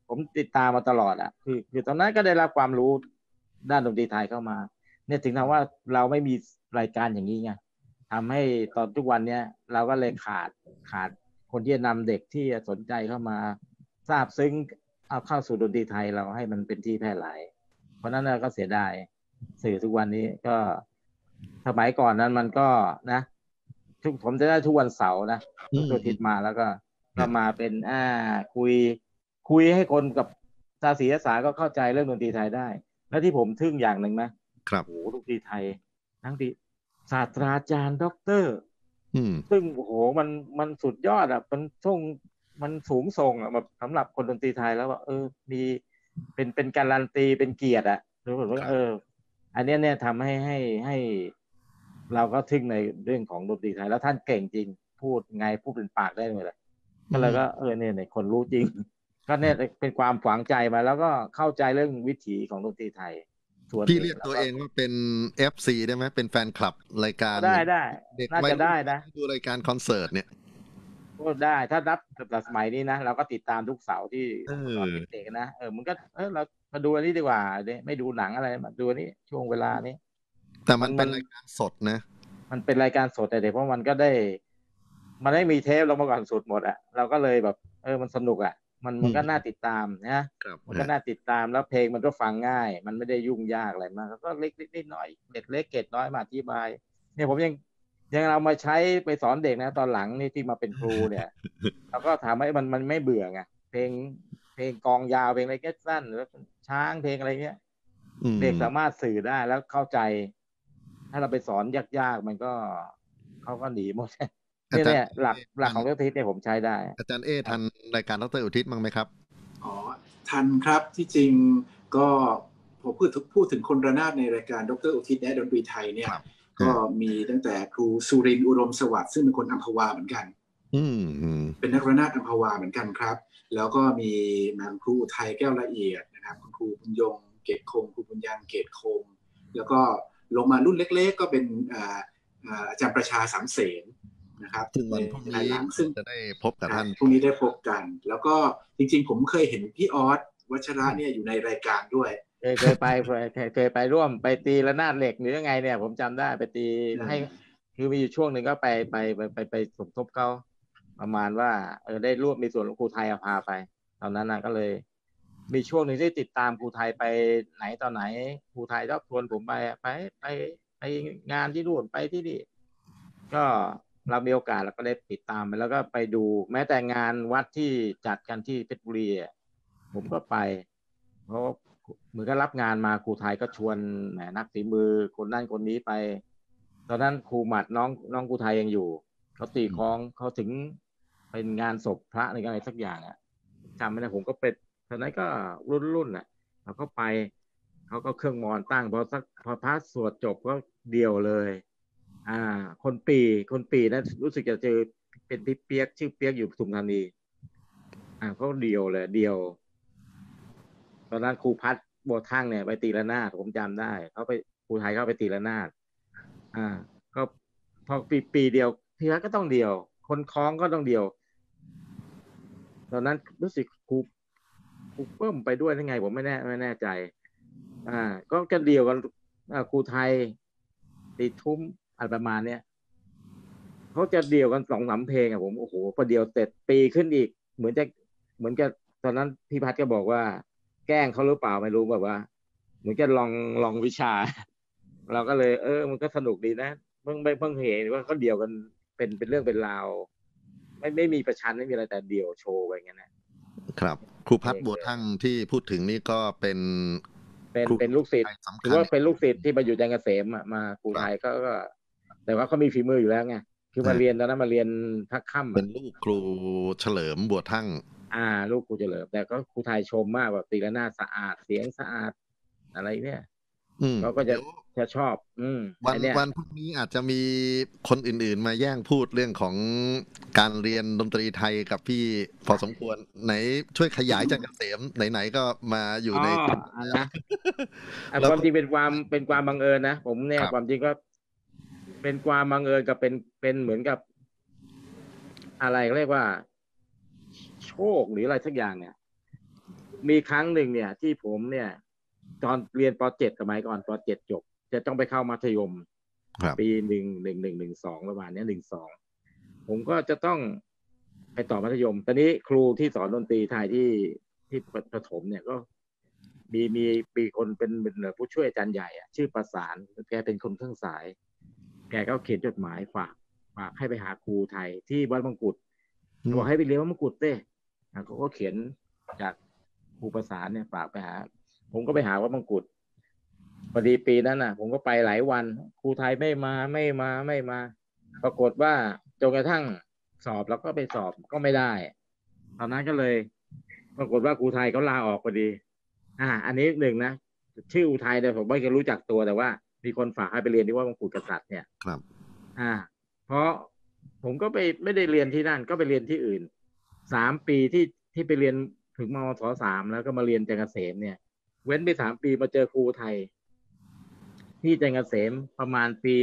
ผมติดตามมาตลอดอ่ะคือตอนนั้นก็ได้รับความรู้ด้านดนตรีไทยเข้ามาเนี่ยถึงทำว่าเราไม่มีรายการอย่างนี้ไงทำให้ตอนทุกวันเนี้ยเราก็เลยขาดคนที่จะนำเด็กที่สนใจเข้ามาทราบซึ้งเอาเข้าสู่ดนตรีไทยเราให้มันเป็นที่แพร่หลายเพราะนั้นก็เสียดายสื่อทุกวันนี้ก็สมัยก่อนนั้นมันก็นะผมจะได้ทุกวันเสาร์นะตัวทิศมาแล้วก็มาเป็นคุยให้คนกับภาษีภาษาก็เข้าใจเรื่องดนตรีไทยได้แล้วที่ผมทึ่งอย่างหนึ่งนะครับโอ้ดนตรีไทยทั้งที่ศาสตราจารย์ด็อกเตอร์ซึ่งโอ้โหมันสุดยอดอ่ะมันสูงส่งอ่ะแบบสำหรับคนดนตรีไทยแล้วว่ามีเป็นการันตีเป็นเกียรติอ่ะหรือว่าอันนี้เนี่ยทำให้เราก็ทึ่งในเรื่องของดนตรีไทยแล้วท่านเก่งจริงพูดไงพูดเป็นปากได้เลยก็เลยก็เนี่ยคนรู้จริงก็เนี่ยเป็นความฝังใจมาแล้วก็เข้าใจเรื่องวิถีของดนตรีไทยพี่เรียกตัวเองว่าเป็น FC ได้ไหมเป็นแฟนคลับรายการได้เด็กน่าจะได้นะดูรายการคอนเสิร์ตเนี่ยก็ได้ถ้านับแต่สมัยนี้นะเราก็ติดตามทุกเสาร์ที่ตอนเด็กๆนะมันก็เรามาดูอันนี้ดีกว่าไม่ดูหนังอะไรมาดูนี้ช่วงเวลานี้แต่มันเป็นรายการสดนะมันเป็นรายการสดแต่เด็กเพราะมันก็ได้มันไม่มีเทปเรามาก่อนสุดหมดอ่ะเราก็เลยแบบมันสนุกอ่ะมันก็น่าติดตามนะมันก็น่าติดตามแล้วเพลงมันก็ฟังง่ายมันไม่ได้ยุ่งยากอะไรมากก็เล็กนิดหน่อยเด็กเล็กเกตน้อยมาอธิบายเนี่ยผมยังเรามาใช้ไปสอนเด็กนะตอนหลังนี่ที่มาเป็นครูเนี่ยเราก็ถามว่ามันไม่เบื่อไงเพลงกองยาวเพลงอะไรแค่สั้นหรือช้างเพลงอะไรเงี้ยเด็กสามารถสื่อได้แล้วเข้าใจถ้าเราไปสอนยากๆมันก็เขาก็หนีหมดเนี่ยหลักของดร.อุทิศเนี่ยผมใช้ได้อาจารย์ทันรายการดร.อุทิศมั้งไหมครับอ๋อทันครับที่จริงก็พอพูดถึงคนระนาดในรายการดร.อุทิศและดนตรีไทยเนี่ยก็มีตั้งแต่ครูสุรินทร์อุดมสวัสดิ์ซึ่งเป็นคนอัมพวาเหมือนกันเป็นนักระนาดอัมพวาเหมือนกันครับแล้วก็มีครูอุทัยแก้วละเอียดนะครับคุณครูบุญยงเกตคงครูบุญยังเกตคงแล้วก็ลงมารุ่นเล็กๆก็เป็นอาจารย์ประชาสามเสนนะครับซึ่งวันพรุ่งนี้ซึ่งจะได้พบกับท่านพรุ่งนี้ได้พบกันแล้วก็จริงๆผมเคยเห็นพี่ออสวัชระเนี่ยอยู่ในรายการด้วยเคยไปร่วมไปตีระนาดเหล็กหรือยังไงเนี่ยผมจำได้ไปตีให้คือมีอยู่ช่วงหนึ่งก็ไปสมทบเขาประมาณว่าได้ร่วมมีส่วนของครูไทยพาไปตอนนั้นก็เลยมีช่วงหนึ่งที่ติดตามครูไทยไปไหนตอนไหนครูไทยก็ชวนผมไปงานที่นู่นไปที่นี่ก็เรามีโอกาสเราก็ได้ติดตามไปแล้วก็ไปดูแม้แต่งานวัดที่จัดกันที่เพชรบุรีผมก็ไปเพราะเหมือนก็รับงานมาครูไทยก็ชวนนักฝีมือคนนั่นคนนี้ไปตอนนั้นครูหมัดน้องครูไทยยังอยู่เขาตีคล้องเขาถึงเป็นงานศพพระในอะไรสักอย่างจำไม่ได้ผมก็เป็นตอนนั้นก็รุ่นเราก็ไปเขาก็เครื่องมอนตั้งพอพระสวดจบก็เดียวเลยคนปีนั้นรู้สึกจะเจอเป็นพี่เปียกชื่อเปียกอยู่ปทุมธานีเขาเดียวเลยเดียวตอนนั้นครูพัดบัวทั่งเนี่ยไปตีระนาดผมจำได้เขาไปครูไทยเขาไปตีระนาดก็พอปีเดียวพี่พัดก็ต้องเดียวคนคล้องก็ต้องเดียวตอนนั้นรู้สึกครูเพิ่มไปด้วยยังไงผมไม่แน่ใจก็เดียวกันครูไทยตีทุ่มอะไรประมาณเนี้ยเขาจะเดียวกัน2-3 เพลงผมโอ้โหพอเดียวเสร็จปีขึ้นอีกเหมือนกับตอนนั้นพี่พัดก็บอกว่าแกล้งเขาหรือเปล่าไม่รู้แบบว่าเหมือนจะลองวิชาเราก็เลยมันก็สนุกดีนะเพิ่งเห็นว่าเขาเดียวกันเป็นเรื่องเป็นราวไม่มีประชันไม่มีอะไรแต่เดียวโชว์ไปอย่างเงี้ยนะครับครูพัดบัวทั่งที่พูดถึงนี่ก็เป็นลูกศิษย์ถือว่าเป็นลูกศิษย์ที่มาอยู่จันทร์เกษมมาครูไทยก็แต่ว่าเขามีฝีมืออยู่แล้วไงคือมาเรียนตอนนั้นมาเรียนพักค่ำเป็นลูกครูเฉลิมบัวทั่งลูกครูเฉลิมแต่ก็ครูไทยชมมากแบบตีละนาดสะอาดเสียงสะอาดอะไรเนี่ยเขาก็จะชอบวันพรุ่งนี้อาจจะมีคนอื่นๆมาแย่งพูดเรื่องของการเรียนดนตรีไทยกับพี่พอสมควรไหนช่วยขยายจันทร์เกษมไหนๆก็มาอยู่ในความจริงเป็นความบังเอิญนะผมเนี่ยความจริงก็เป็นความบังเอิญกับเป็นเหมือนกับอะไรเรียกว่าโชคหรืออะไรสักอย่างเนี่ยมีครั้งหนึ่งเนี่ยที่ผมเนี่ยตอนเรียนป .7 สมัยก่อนป .7 จบจะต้องไปเข้ามัธยมปี1112ประมาณนี้12ผมก็จะต้องไปต่อมัธยมตอนนี้ครูที่สอนดนตรีไทยที่ประถมเนี่ยก็มีคนเป็นผู้ช่วยอาจารย์ใหญ่อะชื่อประสานแกเป็นคนเครื่องสายแกก็เขียนจดหมายฝากให้ไปหาครูไทยที่วัดมงกุฎบอกให้ไปเรียนวัดมงกุฎเต้เขาก็เขียนจากครูประสานเนี่ยฝากไปหาผมก็ไปหาวัดมงกุฎพอดีปีนั้นน่ะผมก็ไปหลายวันครูไทยไม่มาปรากฏว่าจนกระทั่งสอบแล้วก็ไปสอบก็ไม่ได้ตอนนั้นก็เลยปรากฏว่าครูไทยเขาลาออกพอดีอันนี้หนึ่งนะชื่ออุทัยเนี่ยผมไม่เคยรู้จักตัวแต่ว่ามีคนฝากให้ไปเรียนที่วัดมงกุฎกษัตริย์เนี่ยครับเพราะผมก็ไม่ได้เรียนที่นั่นก็ไปเรียนที่อื่น3 ปีที่ไปเรียนถึงมศ3แล้วก็มาเรียนจันทร์เกษมเนี่ยเว้นไป3 ปีมาเจอครูไทยที่จันทร์เกษมประมาณปี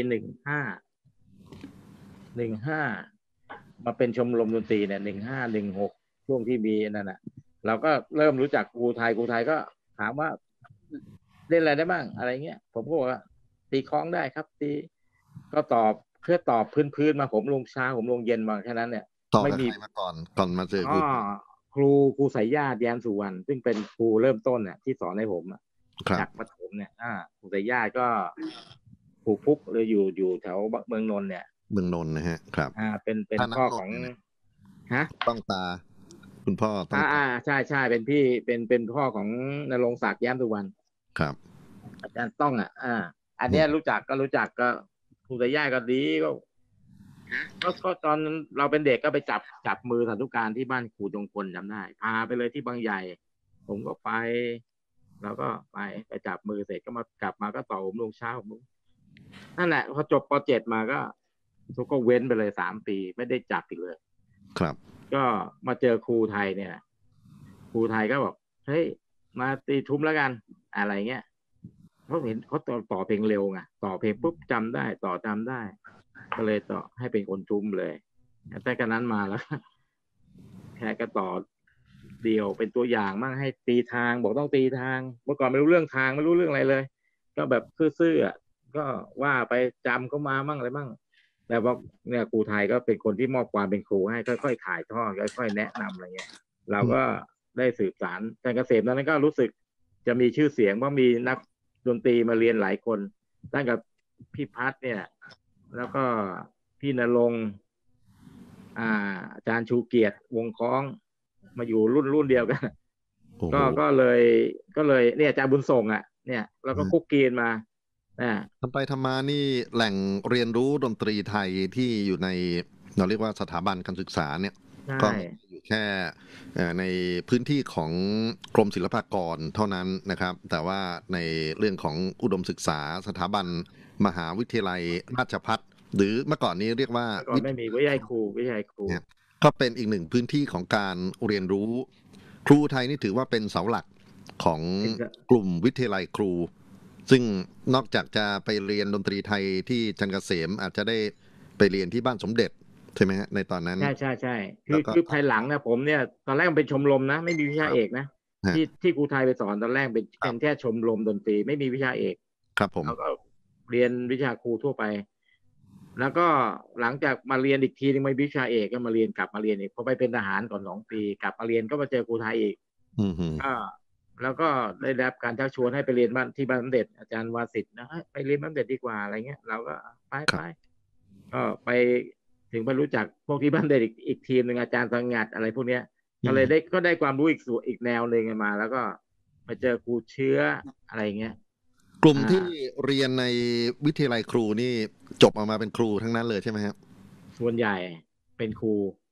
15มาเป็นชมรมดนตรีเนี่ย15 16ช่วงที่มีนั่นน่ะเราก็เริ่มรู้จักครูไทยก็ถามว่าเล่นอะไรได้บ้างอะไรเงี้ยผมก็บอกว่าตีคล้องได้ครับตีก็ตอบเพื่อตอบพื้นมาผมลงเช้าผมลงเย็นมาแค่นั้นเนี่ยไม่มีมาก่อนมาเจอครูสายญาติแย้มสุวรรณซึ่งเป็นครูเริ่มต้นเนี่ยที่สอนให้ผมจากประถมเนี่ยครูสายญาติก็ครูฟุกเลยอยู่แถวเมืองนนท์เนี่ยเมืองนนท์นะฮะครับเป็นพ่อของต้องตาคุณพ่อใช่เป็นพี่เป็นพ่อของนรงค์ศักดิ์แย้มสุวรรณครับอาจารย์ต้องอันนี้รู้จักก็ครูสายญาติก็ดีก็ตอนเราเป็นเด็กก็ไปจับมือสาธุการที่บ้านครูจงกลจำได้พาไปเลยที่บางใหญ่ผมก็ไปแล้วก็ไปจับมือเสร็จก็มากลับมาก็ต่อผมลงเช้าผมนั่นแหละพอจบป .7 มาก็เว้นไปเลย3 ปีไม่ได้จับอีกเลยครับก็มาเจอครูไทยเนี่ยครูไทยก็บอกเฮ้ยมาตีทุ้มแล้วกันอะไรเงี้ยเขาเห็นเขาต่อเพลงเร็วไงต่อเพลงปุ๊บจำได้ก็เลยต่อให้เป็นคนทุ้มเลยแต่กันนั้นมาแล้วแค่ก็ต่อเดียวเป็นตัวอย่างมั่งให้ตีทางบอกต้องตีทางเมื่อก่อนไม่รู้เรื่องทางไม่รู้เรื่องอะไรเลยก็แบบซื่อๆก็ว่าไปจำเขามามั่งอะไรมั่งแต่ว่าเนี่ยครูไทยก็เป็นคนที่มอบความเป็นครูให้ค่อยๆถ่ายทอดค่อยๆแนะนำอะไรเงี้ยเราก็ได้สืบสานจันทร์เกษมนั้นก็รู้สึกจะมีชื่อเสียงว่ามีนักดนตรีมาเรียนหลายคนตั้งแต่พี่พัฒน์เนี่ยแล้วก็พี่ณรงค์อาจารย์ชูเกียรติวงคล้องมาอยู่รุ่นเดียวกันก็เลยเนี่ยอาจารย์บุญส่งเนี่ยแล้วก็คุกกีนมาทำไปทำมานี่แหล่งเรียนรู้ดนตรีไทยที่อยู่ในเราเรียกว่าสถาบันการศึกษาเนี่ยก็อยู่แค่ในพื้นที่ของกรมศิลปากรเท่านั้นนะครับแต่ว่าในเรื่องของอุดมศึกษาสถาบันมหาวิทยาลัยราชภัฏหรือเมื่อก่อนนี้เรียกว่าไม่มีวิทยาครูก็เป็นอีกหนึ่งพื้นที่ของการเรียนรู้ครูไทยนี่ถือว่าเป็นเสาหลักของกลุ่มวิทยาลัยครูซึ่งนอกจากจะไปเรียนดนตรีไทยที่จันทร์เกษมอาจจะได้ไปเรียนที่บ้านสมเด็จใช่ไหมฮะในตอนนั้นใช่คือภายหลังนะผมเนี่ยตอนแรกเป็นชมรมนะไม่มีวิชาเอกนะที่ครูไทยไปสอนตอนแรกเป็นแค่ชมรมดนตรีไม่มีวิชาเอกครับผมแล้วก็เรียนวิชาครูทั่วไปแล้วก็หลังจากมาเรียนอีกทีนึงไม่วิชาเอกก็มาเรียนกลับมาเรียนอีกพอไปเป็นทหารก่อน2 ปีกลับมาเรียนก็มาเจอครูไทยอีกแล้วก็ได้รับการชักชวนให้ไปเรียนที่บ้านสมเด็จอาจารย์วาสิทธิ์นะไปเรียนบ้านสมเด็จดีกว่าอะไรเงี้ยเราก็ไปก็ไปถึงไปรู้จักพวกที่บ้านสมเด็จอีกทีมหนึ่งอาจารย์สงัดอะไรพวกเนี้ยก็เลยได้ความรู้อีกแนวหนึ่งมาแล้วก็มาเจอครูเชื้ออะไรเงี้ยกลุ่มที่เรียนในวิทยาลัยครูนี่จบออกมาเป็นครูทั้งนั้นเลยใช่ไหมครับส่วนใหญ่เป็นครู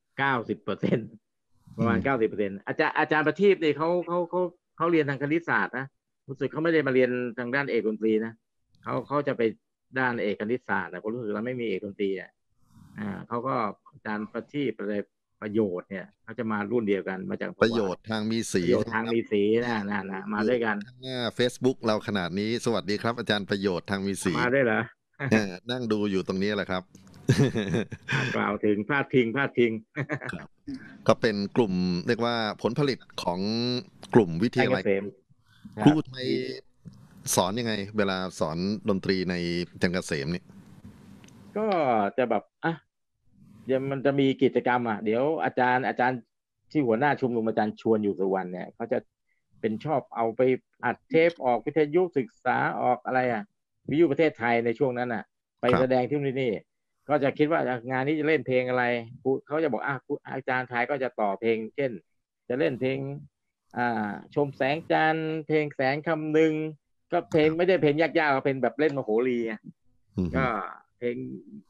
90% ประมาณ 90% อาจารย์ประทีปนี่เขาเรียนทางคณิตศาสตร์นะรู้สึกเขาไม่ได้มาเรียนทางด้านเอกดนตรีนะเขาจะไปด้านเอกคณิตศาสตร์แต่ผมรู้สึกเราไม่มีเอกดนตรีเขาก็อาจารย์ประทีปประโยชน์เนี่ยเขาจะมารุ่นเดียวกันมาจากประโยชน์ทางมีสีนะมาด้วยกันหน้า Facebook เราขนาดนี้สวัสดีครับอาจารย์ประโยชน์ทางมีสีมาได้เหรอนั่งดูอยู่ตรงนี้แหละครับกล่าวถึงพาดพิงครับก็เป็นกลุ่มเรียกว่าผลผลิตของกลุ่มวิทไทยยาลัยเกษมครูไทยสอนยังไงเวลาสอนดนตรีในจันทร์เกษมนี่ก็จะแบบเดี๋ยวมันจะมีกิจกรรมเดี๋ยวอาจารย์ที่หัวหน้าชุมนุมอาจารย์ชวนอยู่สุวรรณเนี่ยเขาจะเป็นชอบเอาไปอัดเทปออกวิทยุศึกษาออกอะไรวิทยุประเทศไทยในช่วงนั้นไปแสดงที่นี่ก็จะคิดว่างานนี้จะเล่นเพลงอะไรเขาจะบอกอาจารย์ไทยก็จะต่อเพลงเช่นจะเล่นเพลงชมแสงจันทร์เพลงแสงคำนึงก็เพลงไม่ได้เพลงยากๆก็เป็นแบบเล่นมโหรีก็เพลง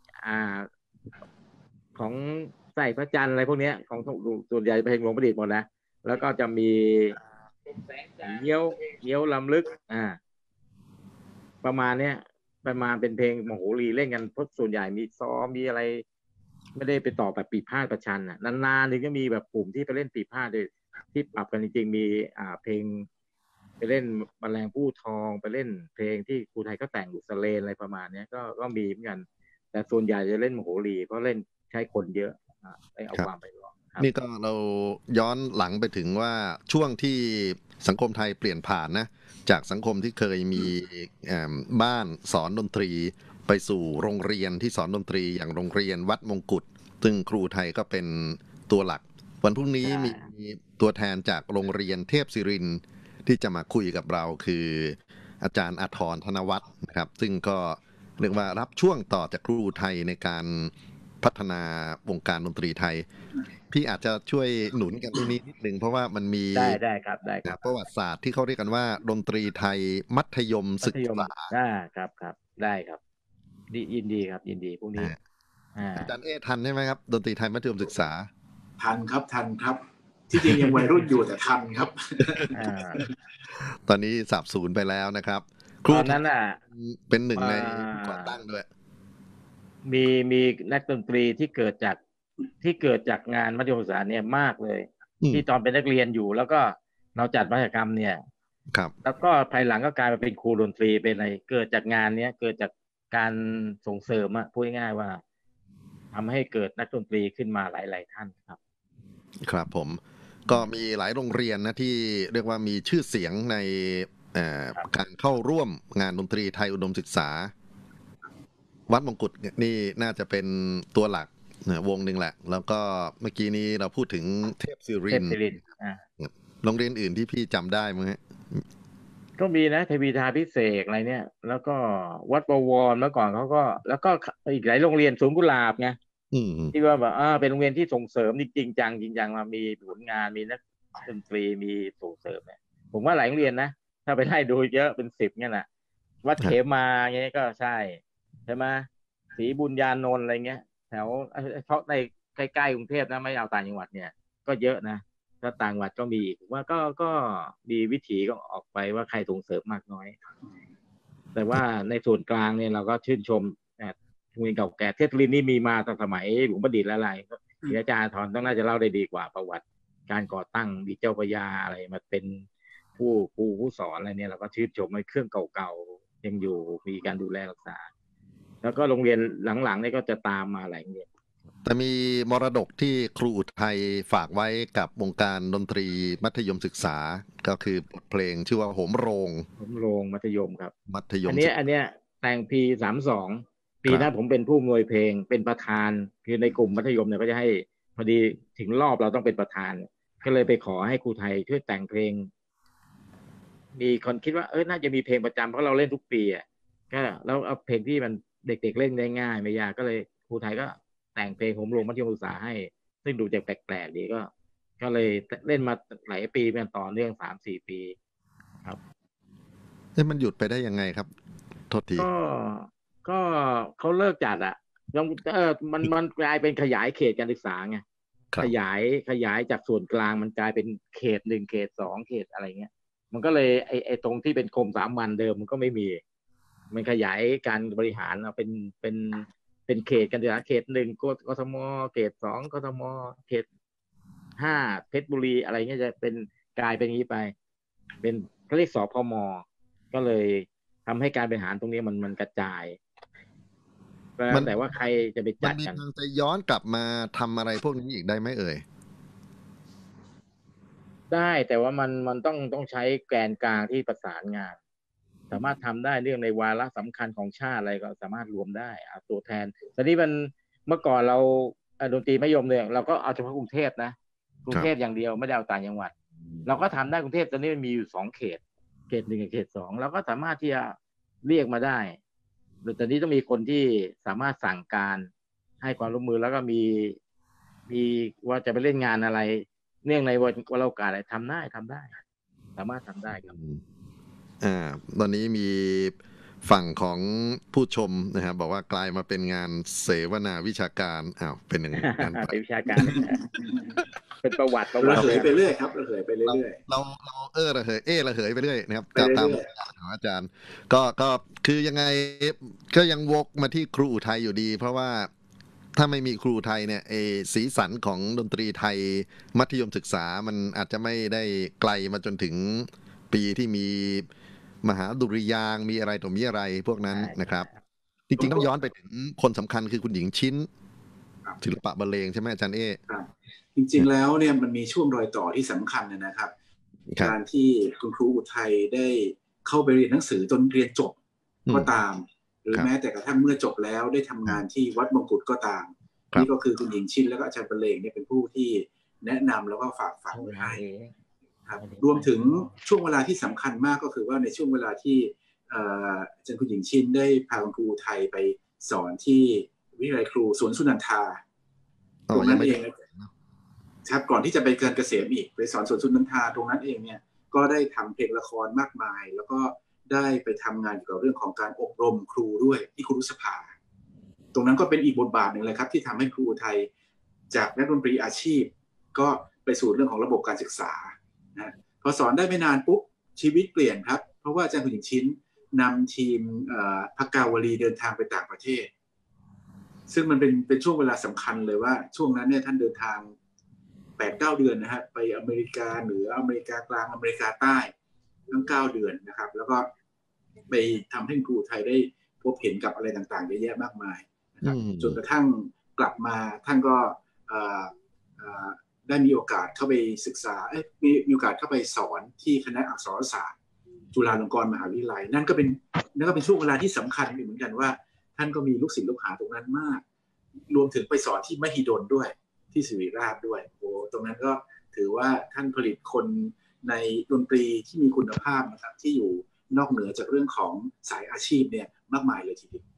ของใส่พระจันทร์อะไรพวกนี้ของส่วนใหญ่เพลงหลวงประดิษฐ์หมดนะแล้วก็จะมีเงี้ยวลำลึกประมาณเนี้ยประมาณเป็นเพลงมโหรีเล่นกันเพราะส่วนใหญ่มีซ้อมมีอะไรไม่ได้ไปต่อแบบปีพาดประชันนานๆถึงจะมีแบบกลุ่มที่ไปเล่นปีพาดด้วยที่ปรับกันจริงๆมีเพลงไปเล่นแมลงภู่ทองไปเล่นเพลงที่ครูไทยก็แต่งอยู่สเลนอะไรประมาณนี้ก็มีเหมือนกันแต่ส่วนใหญ่จะเล่นมโหรีเพราะเล่นใช้คนเยอะได้เอาความไปร้องนี่ก็เราย้อนหลังไปถึงว่าช่วงที่สังคมไทยเปลี่ยนผ่านนะจากสังคมที่เคยมีบ้านสอนดนตรีไปสู่โรงเรียนที่สอนดนตรีอย่างโรงเรียนวัดมงกุฎซึ่งครูไทยก็เป็นตัวหลักวันพรุ่งนี้มีตัวแทนจากโรงเรียนเทพศิรินทร์ที่จะมาคุยกับเราคืออาจารย์อาทรธนวัฒน์นะครับซึ่งก็เรียกว่ารับช่วงต่อจากครูไทยในการพัฒนาวงการดนตรีไทยพี่อาจจะช่วยหนุนกันตรงนี้นิดนึงเพราะว่ามันมีได้ครับประวัติศาสตร์ที่เขาเรียกกันว่าดนตรีไทยมัธยมศึกษาครับได้ครับยินดีครับยินดีพวกนี้อาจารย์ทันใช่ไหมครับดนตรีไทยมัธยมศึกษาทันครับที่จริงยังวัยรุ่นอยู่แต่ทันครับตอนนี้สาบสูญไปแล้วนะครับครูนั้นเป็นหนึ่งในก่อตั้งด้วยมีนักดนตรีที่เกิดจากงานมัธยมศึกษาเนี่ยมากเลยที่ตอนเป็นนักเรียนอยู่แล้วก็เราจัดมหกรรมเนี่ยครับแล้วก็ภายหลังก็กลายมาเป็นครูดนตรีเป็นอะไรเกิดจากงานเนี้ยเกิดจากการส่งเสริมพูดง่ายๆว่าทำให้เกิดนักดนตรีขึ้นมาหลายท่านครับผมก็มีหลายโรงเรียนนะที่เรียกว่ามีชื่อเสียงในการเข้าร่วมงานดนตรีไทยอุดมศึกษาวัดมงกุฎนี่น่าจะเป็นตัวหลักวงหนึ่งแหละแล้วก็เมื่อกี้นี้เราพูดถึงเทพศิรินทร์โรงเรียนอื่นที่พี่จำได้มั้ยฮะก็มีนะเทวีทาพิเศษอะไรเนี่ยแล้วก็วัดบวรเมื่อก่อนเขาก็แล้วก็อีกหลายโรงเรียนสวนกุหลาบไงที่ว่าแบบเป็นโรงเรียนที่ส่งเสริมจริงจังมามีผลงานมีนักดนตรีมีส่งเสริมเนี่ยผมว่าหลายโรงเรียนนะถ้าไปไล่ดูเยอะเป็น10เนี่ยนะวัดเขมาเงี้ยก็ใช่ไหมศรีบุญญานนท์อะไรเงี้ยแถวเพราะในใกล้ๆกรุงเทพนะไม่เอาต่างจังหวัดเนี่ยก็เยอะนะถ้าต่างจังหวัดก็มีว่าก็มีวิถีก็ออกไปว่าใครส่งเสริมมากน้อยแต่ว่าในส่วนกลางเนี่ยเราก็ชื่นชมโรงเรียนเก่าแก่เทศลินนี่มีมาตั้งสมัยหลวงประดิษฐ์แล้วอะไรอาจารย์ธรต้องน่าจะเล่าได้ดีกว่าประวัติการก่อตั้งดีเจ้าพระยาอะไรมาเป็นผู้สอนอะไรเนี่ยเราก็ชื่นชมในเครื่องเก่าๆยังอยู่มีการดูแลรักษาแล้วก็โรงเรียนหลังๆนี่ก็จะตามมาหลายโรงเรียนแต่มีมรดกที่ครูไทยฝากไว้กับวงการดนตรีมัธยมศึกษาก็คือบทเพลงชื่อว่าโหมโรงมัธยมครับมัธยมอันนี้แต่งปี32ปีนั้นผมเป็นผู้อำนวยเพลงเป็นประธานคือในกลุ่มมัธยมเนี่ยก็จะให้พอดีถึงรอบเราต้องเป็นประธานก็เลยไปขอให้ครูไทยช่วยแต่งเพลงมีคนคิดว่าน่าจะมีเพลงประจำเพราะเราเล่นทุกปีก็แล้วเอาเพลงที่มันเด็กๆเล่นได้ง่ายไม่ยากก็เลยครูไทยก็แต่งเพลงโหมโรงมัธยมศึกษาให้ซึ่งดูจะแปลกๆดีก็เลยเล่นมาหลายปีเป็นต่อเนื่อง3-4 ปีครับมันหยุดไปได้ยังไงครับโทษทีก็เขาเลิกจัดมันกลายเป็นขยายเขตการศึกษาไงขยายจากส่วนกลางมันกลายเป็นเขต1เขต2เขตอะไรเงี้ยมันก็เลยไอ้ตรงที่เป็นกรมสามัญเดิมมันก็ไม่มีมันขยายการบริหารเป็นเขตการศึกษาเขต1กทมเขต2กทมเขต5เพชรบุรีอะไรเงี้ยจะเป็นกลายเป็นอย่างนี้ไปเป็นเขาเรียกสพมก็เลยทำให้การบริหารตรงนี้มันกระจายแล้วแต่ว่าใครจะไปจัดกันมันมีทางจะย้อนกลับมาทำอะไรพวกนี้อีกได้ไหมเอ่ยได้แต่ว่ามันต้องใช้แกนกลางที่ประสานงานสามารถทำได้เรื่องในวาระสำคัญของชาติอะไรก็สามารถรวมได้ตัวแทนตอนนี้มันเมื่อก่อนเราดนตรีมัธยมเนี่ยเราก็เอาเฉพาะกรุงเทพนะกรุงเทพอย่างเดียวไม่ได้เอาต่างจังหวัดเราก็ทำได้กรุงเทพตอนนี้มันมีอยู่2 เขต1กับเขต 2เราก็สามารถที่จะเรียกมาได้แต่ตอนนี้ต้องมีคนที่สามารถสั่งการให้ความร่วมมือแล้วก็มีว่าจะไปเล่นงานอะไรเนื่องในวันโอกาสอะไรทำได้สามารถทำได้ครับตอนนี้มีฝั่งของผู้ชมนะครับบอกว่ากลายมาเป็นงานเสวนาวิชาการเป็นอย่างนั้นไปวิชาการเป็นประวัติระเหยไปเรื่อยครับระเหยไปเรื่อยเราระเหยไปเรื่อยนะครับตามของอาจารย์ก็คือยังไงก็ยังวกมาที่ครูอุทัยอยู่ดีเพราะว่าถ้าไม่มีครูไทยเนี่ยสีสันของดนตรีไทยมัธยมศึกษามันอาจจะไม่ได้ไกลมาจนถึงปีที่มีมหาดุริยางค์มีอะไรต่อมีอะไรพวกนั้นนะครับจริงๆต้องย้อนไปถึงคนสำคัญคือคุณหญิงชิ้นศิลปะบรรเลงใช่ไหมอาจารย์จริงๆแล้วเนี่ยมันมีช่วงรอยต่อที่สำคัญนะครับการที่คุณครูอุทัยได้เข้าไปเรียนหนังสือจนเรียนจบก็ตามหรือแม้แต่กระทั่งเมื่อจบแล้วได้ทำงานที่วัดมงกุฎก็ตามนี่ก็คือคุณหญิงชิ้นแล้วก็อาจารย์บรรเลงเนี่ยเป็นผู้ที่แนะนำแล้วก็ฝากฝังให้ครับรวมถึงช่วงเวลาที่สำคัญมากก็คือว่าในช่วงเวลาที่อาจารย์คุณหญิงชิ้นได้พาคุณครูไทยไปสอนที่วิทยาลัยครูสวนสุนันทาตรงนั้นเองครับก่อนที่จะไปเกินเกษมอีกไปสอนสวนสุนันทาตรงนั้นเองเนี่ยก็ได้ทำเพลงละครมากมายแล้วก็ได้ไปทำงานเกี่ยวกับเรื่องของการอบรมครูด้วยที่ครูรุษภาตรงนั้นก็เป็นอีกบทบาทหนึ่งเลยครับที่ทำให้ครูไทยจากนักดนตรีอาชีพก็ไปสู่เรื่องของระบบการศึกษานะพอสอนได้ไม่นานปุ๊บชีวิตเปลี่ยนครับเพราะว่าอาจารย์คุณหญิงชิ้นนำทีมพกาวลีเดินทางไปต่างประเทศซึ่งมันเป็นช่วงเวลาสำคัญเลยว่าช่วงนั้นเนี่ยท่านเดินทาง 8-9 เดือนนะฮะไปอเมริกาเหนืออเมริกากลางอเมริกาใต้ทั้ง9 เดือนนะครับแล้วก็ไปทำให้ครูไทยได้พบเห็นกับอะไรต่างๆเยอะแยะมากมายนะครับจนกระทั่งกลับมาท่านก็ได้มีโอกาสเข้าไปศึกษามีโอกาสเข้าไปสอนที่คณะอักษรศาสตร์จุฬาลงกรณ์มหาวิทยาลัยนั่นก็เป็นช่วงเวลาที่สำคัญเหมือนกันว่าท่านก็มีลูกศิษย์ลูกหาตรงนั้นมากรวมถึงไปสอนที่มหิดลด้วยที่ศิริราชด้วยตรงนั้นก็ถือว่าท่านผลิตคนในดนตรีที่มีคุณภาพนะครับที่อยู่นอกเหนือจากเรื่องของสายอาชีพเนี่ยมากมายเลยทีเดียว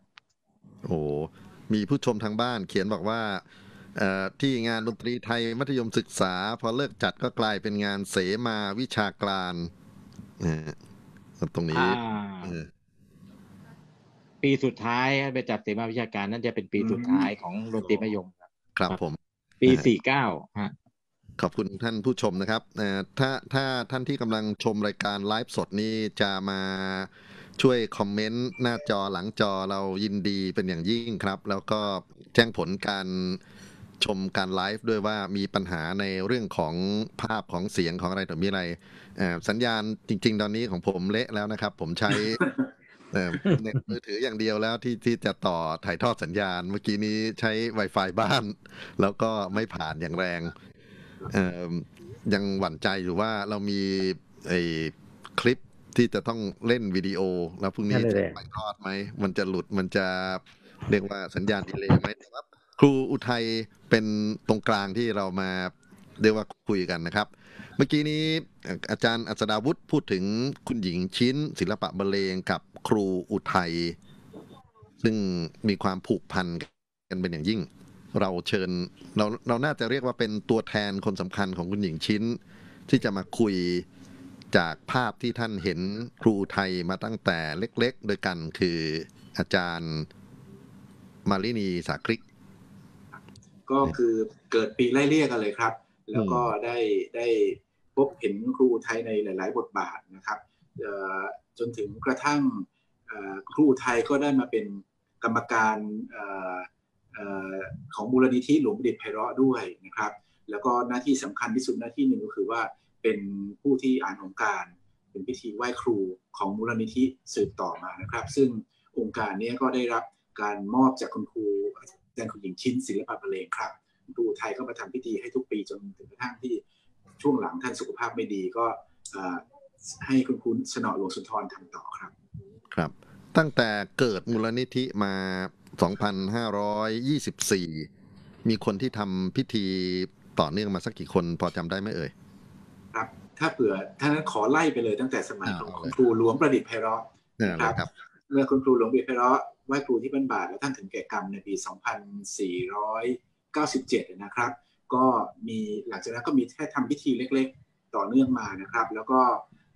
มีผู้ชมทางบ้านเขียนบอกว่าที่งานดนตรีไทยมัธยมศึกษาพอเลิกจัดก็กลายเป็นงานเสมาวิชาการตรงนี้ปีสุดท้ายไปจัดเสมาวิชาการนั่นจะเป็นปีสุดท้ายของดนตรีมัธยมครับผมปี 49ฮะขอบคุณท่านผู้ชมนะครับถ้าท่านที่กำลังชมรายการไลฟ์สดนี้จะมาช่วยคอมเมนต์หน้าจอหลังจอเรายินดีเป็นอย่างยิ่งครับแล้วก็แจ้งผลการชมการไลฟ์ด้วยว่ามีปัญหาในเรื่องของภาพของเสียงของอะไรต่อมีอะไรสัญญาณจริงๆตอนนี้ของผมเละแล้วนะครับผมใช้เน็ตมือถืออย่างเดียวแล้วที่จะต่อถ่ายทอดสัญญาณเมื่อกี้นี้ใช้ Wi-Fi บ้านแล้วก็ไม่ผ่านอย่างแรงยังหวั่นใจอยู่ว่าเรามีคลิปที่จะต้องเล่นวิดีโอแล้วพรุ่งนี้จะไปทอดไหมมันจะหลุดมันจะเรียกว่าสัญญาณดีเลย์ไหมแต่ว่าครูอุทัยเป็นตรงกลางที่เรามาเรียกว่าคุยกันนะครับเมื่อกี้นี้อาจารย์อัศดาวุฒิพูดถึงคุณหญิงชิ้นศิลปะบรรเลงกับครูอุทัยซึ่งมีความผูกพันกันเป็นอย่างยิ่งเราเชิญเราน่าจะเรียกว่าเป็นตัวแทนคนสำคัญของคุณหญิงชิ้นที่จะมาคุยจากภาพที่ท่านเห็นครูไทยมาตั้งแต่เล็กๆโดยกันคืออาจารย์มาลินีสาคริกก็คือเกิดปีไล่เลี่ยกันเลยครับแล้วก็ได้พบเห็นครูไทยในหลายๆบทบาทนะครับจนถึงกระทั่งครูไทยก็ได้มาเป็นกรรมการของมูลนิธิหลวงประดิษฐ์ไพเราะด้วยนะครับแล้วก็หน้าที่สำคัญที่สุดหน้าที่หนึ่งก็คือว่าเป็นผู้ที่อ่านองค์การเป็นพิธีไหว้ครูของมูลนิธิสืบต่อมานะครับซึ่งองค์การนี้ก็ได้รับการมอบจากคุณครูอาจารย์คุณหญิงชิ้นศิลปะบรรเลงครับคุณครูไทยก็มาทำพิธีให้ทุกปีจนถึงกระทั่งที่ช่วงหลังท่านสุขภาพไม่ดีก็ให้คุณครูสนอหลวงสุนทรทำต่อครับครับตั้งแต่เกิดมูลนิธิมา 2524 มีคนที่ทำพิธีต่อเนื่องมาสักกี่คนพอจำได้ไหมเอ่ยครับถ้าเผื่อท่านนั้นขอไล่ไปเลยตั้งแต่สมัยของคุณครูหลวงประดิษฐ์ไพเราะครับเมื่อคุณครูหลวงประดิษฐ์ไพเราะไหว้ครูที่บ้านบาทแล้วท่านถึงแก่กรรมในปี 2497 นะครับก็มีหลังจากนั้นก็มีแค่ทำพิธีเล็กๆต่อเนื่องมานะครับแล้วก็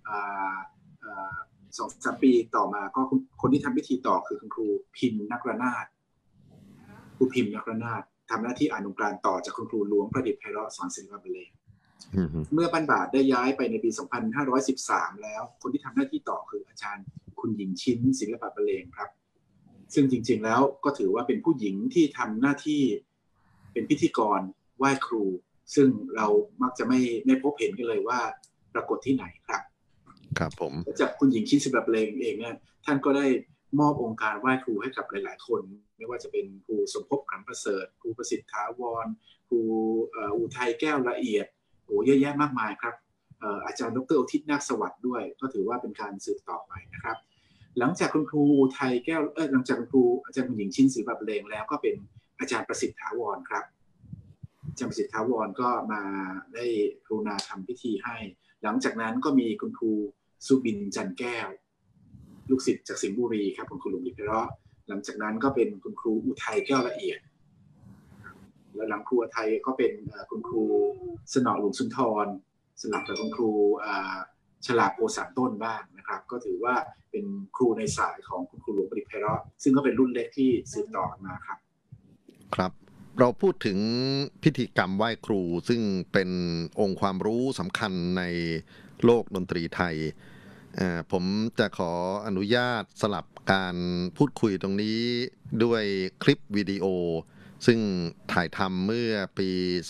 2-3 ปีต่อมาก็คนที่ทำพิธีต่อคือคุณครูพิมพ์นักระนาดครูพิมพ์นักระนาดทำหน้าที่อนุกรานต่อจากคุณครูหลวงประดิษฐ์ไพเราะสอนศิลปะบรรเลงเมื่อบ้านบาทได้ย้ายไปในปี 2513 แล้วคนที่ทำหน้าที่ต่อคืออาจารย์คุณหญิงชิ้นศิลปะบรรเลงครับซึ่งจริงๆแล้วก็ถือว่าเป็นผู้หญิงที่ทำหน้าที่เป็นพิธีกรไหว้ครูซึ่งเรามักจะไม่พบเห็นกันเลยว่าปรากฏที่ไหนครับครับผมจากคุณหญิงชิ้นศิลปะบรรเลงเองเนี่ยท่านก็ได้มอบองค์การไหว้ครูให้กับหลายๆคนไม่ว่าจะเป็นครูสมภพขำประเสริฐครูประสิทธิ์ถาวรครูอุทัยแก้วละเอียดโอ้เยอะแยะมากมายครับอาจารย์ดร.อุทิศนาคสวัสดิ์ด้วยก็ถือว่าเป็นการสืบต่อไปนะครับหลังจากคุณครูอุทัยแก้วหลังจากคุณครูอาจารย์หญิงชิ้นศิลปะบรรเลงแล้วก็เป็นอาจารย์ประสิทธิ์ถาวรครับอาจารย์ประสิทธิ์ถาวรก็มาได้กรุณาทำพิธีให้หลังจากนั้นก็มีคุณครูสุบินจันแก้วลูกศิษย์จากสิงห์บุรีครับคุณครูหลวงประดิษฐ์ไพเราะหลังจากนั้นก็เป็นคุณครูอุทัยแก้วละเอียดแล้วหลังครูอุทัยก็เป็นคุณครูสนอหลวงสุนทรสลับกับคุณครูฉลาดโพสามต้นบ้างนะครับก็ถือว่าเป็นครูในสายของคุณครูหลวงประดิษฐ์ไพเราะซึ่งก็เป็นรุ่นเล็กที่สืบต่อมาครับครับเราพูดถึงพิธีกรรมไหว้ครูซึ่งเป็นองค์ความรู้สำคัญในโลกดนตรีไทยผมจะขออนุญาตสลับการพูดคุยตรงนี้ด้วยคลิปวิดีโอซึ่งถ่ายทำเมื่อปี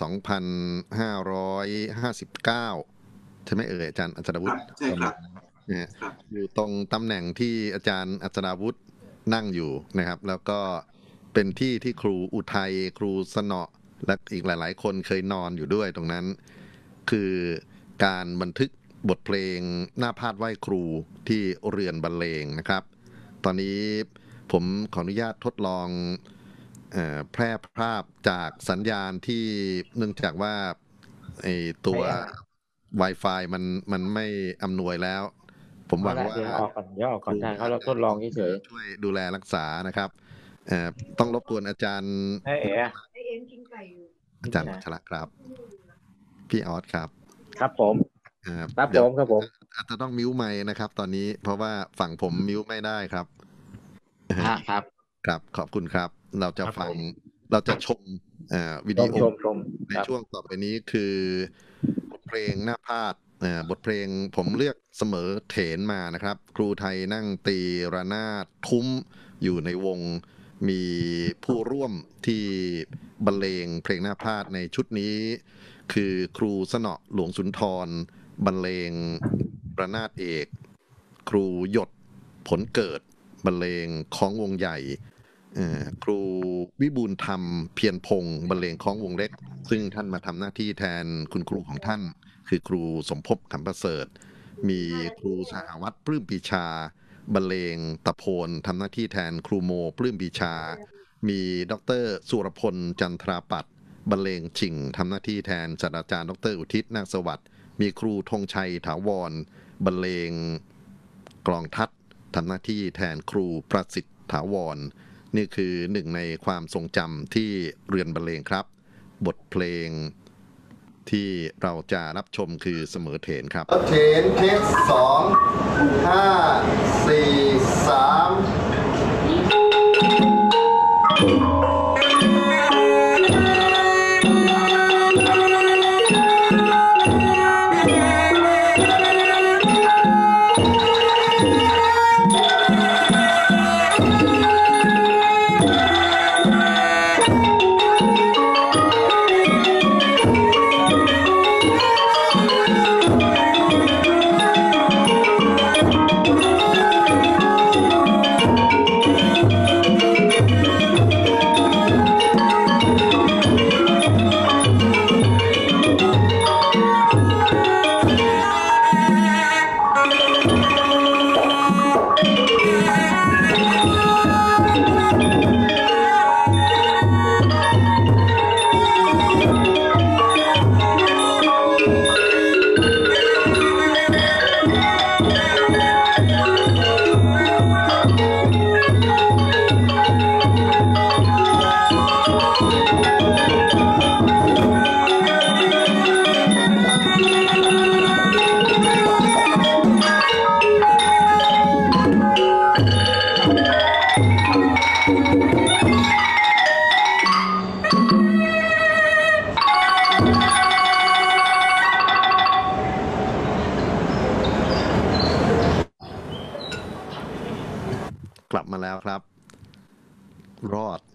2559 ใช่ไหมเอ่ยอาจารย์อัศดาวุฒิใช่ครับอยู่ตรงตำแหน่งที่อาจารย์อัศดาวุฒินั่งอยู่นะครับแล้วก็เป็นที่ที่ครูอุทัยครูสนอและอีกหลายๆคนเคยนอนอยู่ด้วยตรงนั้นคือการบันทึกบทเพลงหน้าพาดไหว้ครูที่เรือนบรรเลงนะครับตอนนี้ผมขออนุญาตทดลองแพร่ภาพจากสัญญาณที่เนื่องจากว่าไอตัว Wi-Fi มันไม่อำนวยแล้วผมหวังว่าเดี๋ยวออกก่อนทางเขาเราทดลองเฉยๆช่วยดูแลรักษานะครับต้องรบกวนอาจารย์อาจารย์วัชระครับพี่ออสครับครับผมครับผมอาจจะต้องมิวไมค์นะครับตอนนี้เพราะว่าฝั่งผมมิวไม่ได้ครับครับขอบคุณครับเราจะชมวิดีโอในช่วงต่อไปนี้คือบทเพลงหน้าพาดบทเพลงผมเลือกเสมอเถนมานะครับครูไทยนั่งตีระนาดทุ้มอยู่ในวงมีผู้ร่วมที่บรรเลงเพลงหน้าพาดในชุดนี้คือครูสนอหลวงสุนทรบรรเลงระนาดเอกครูหยดผลเกิดบรรเลงคล้องวงใหญ่ครูวิบูลย์ธรรมเพียรพงศ์บรรเลงคล้องวงเล็กซึ่งท่านมาทำหน้าที่แทนคุณครูของท่านคือครูสมภพขำประเสริฐมีครูสหวัฒน์ปลื้มปีชาบรรเลงตะโพนทำหน้าที่แทนครูโมปลื้มปีชามีดร.สุรพลจันทราปัตย์บรรเลงชิงทำหน้าที่แทนศาสตราจารย์ดร.อุทิศนาคสวัสดิ์มีครูธงชัยถาวรบรรเลงกลองทัดทำหน้าที่แทนครูประสิทธิ์ถาวรนี่คือหนึ่งในความทรงจำที่เรือนบรรเลงครับบทเพลงที่เราจะรับชมคือเสมอเถนครับเถนเทค2 5 4 3 Thank you. มาแล้วครับรอด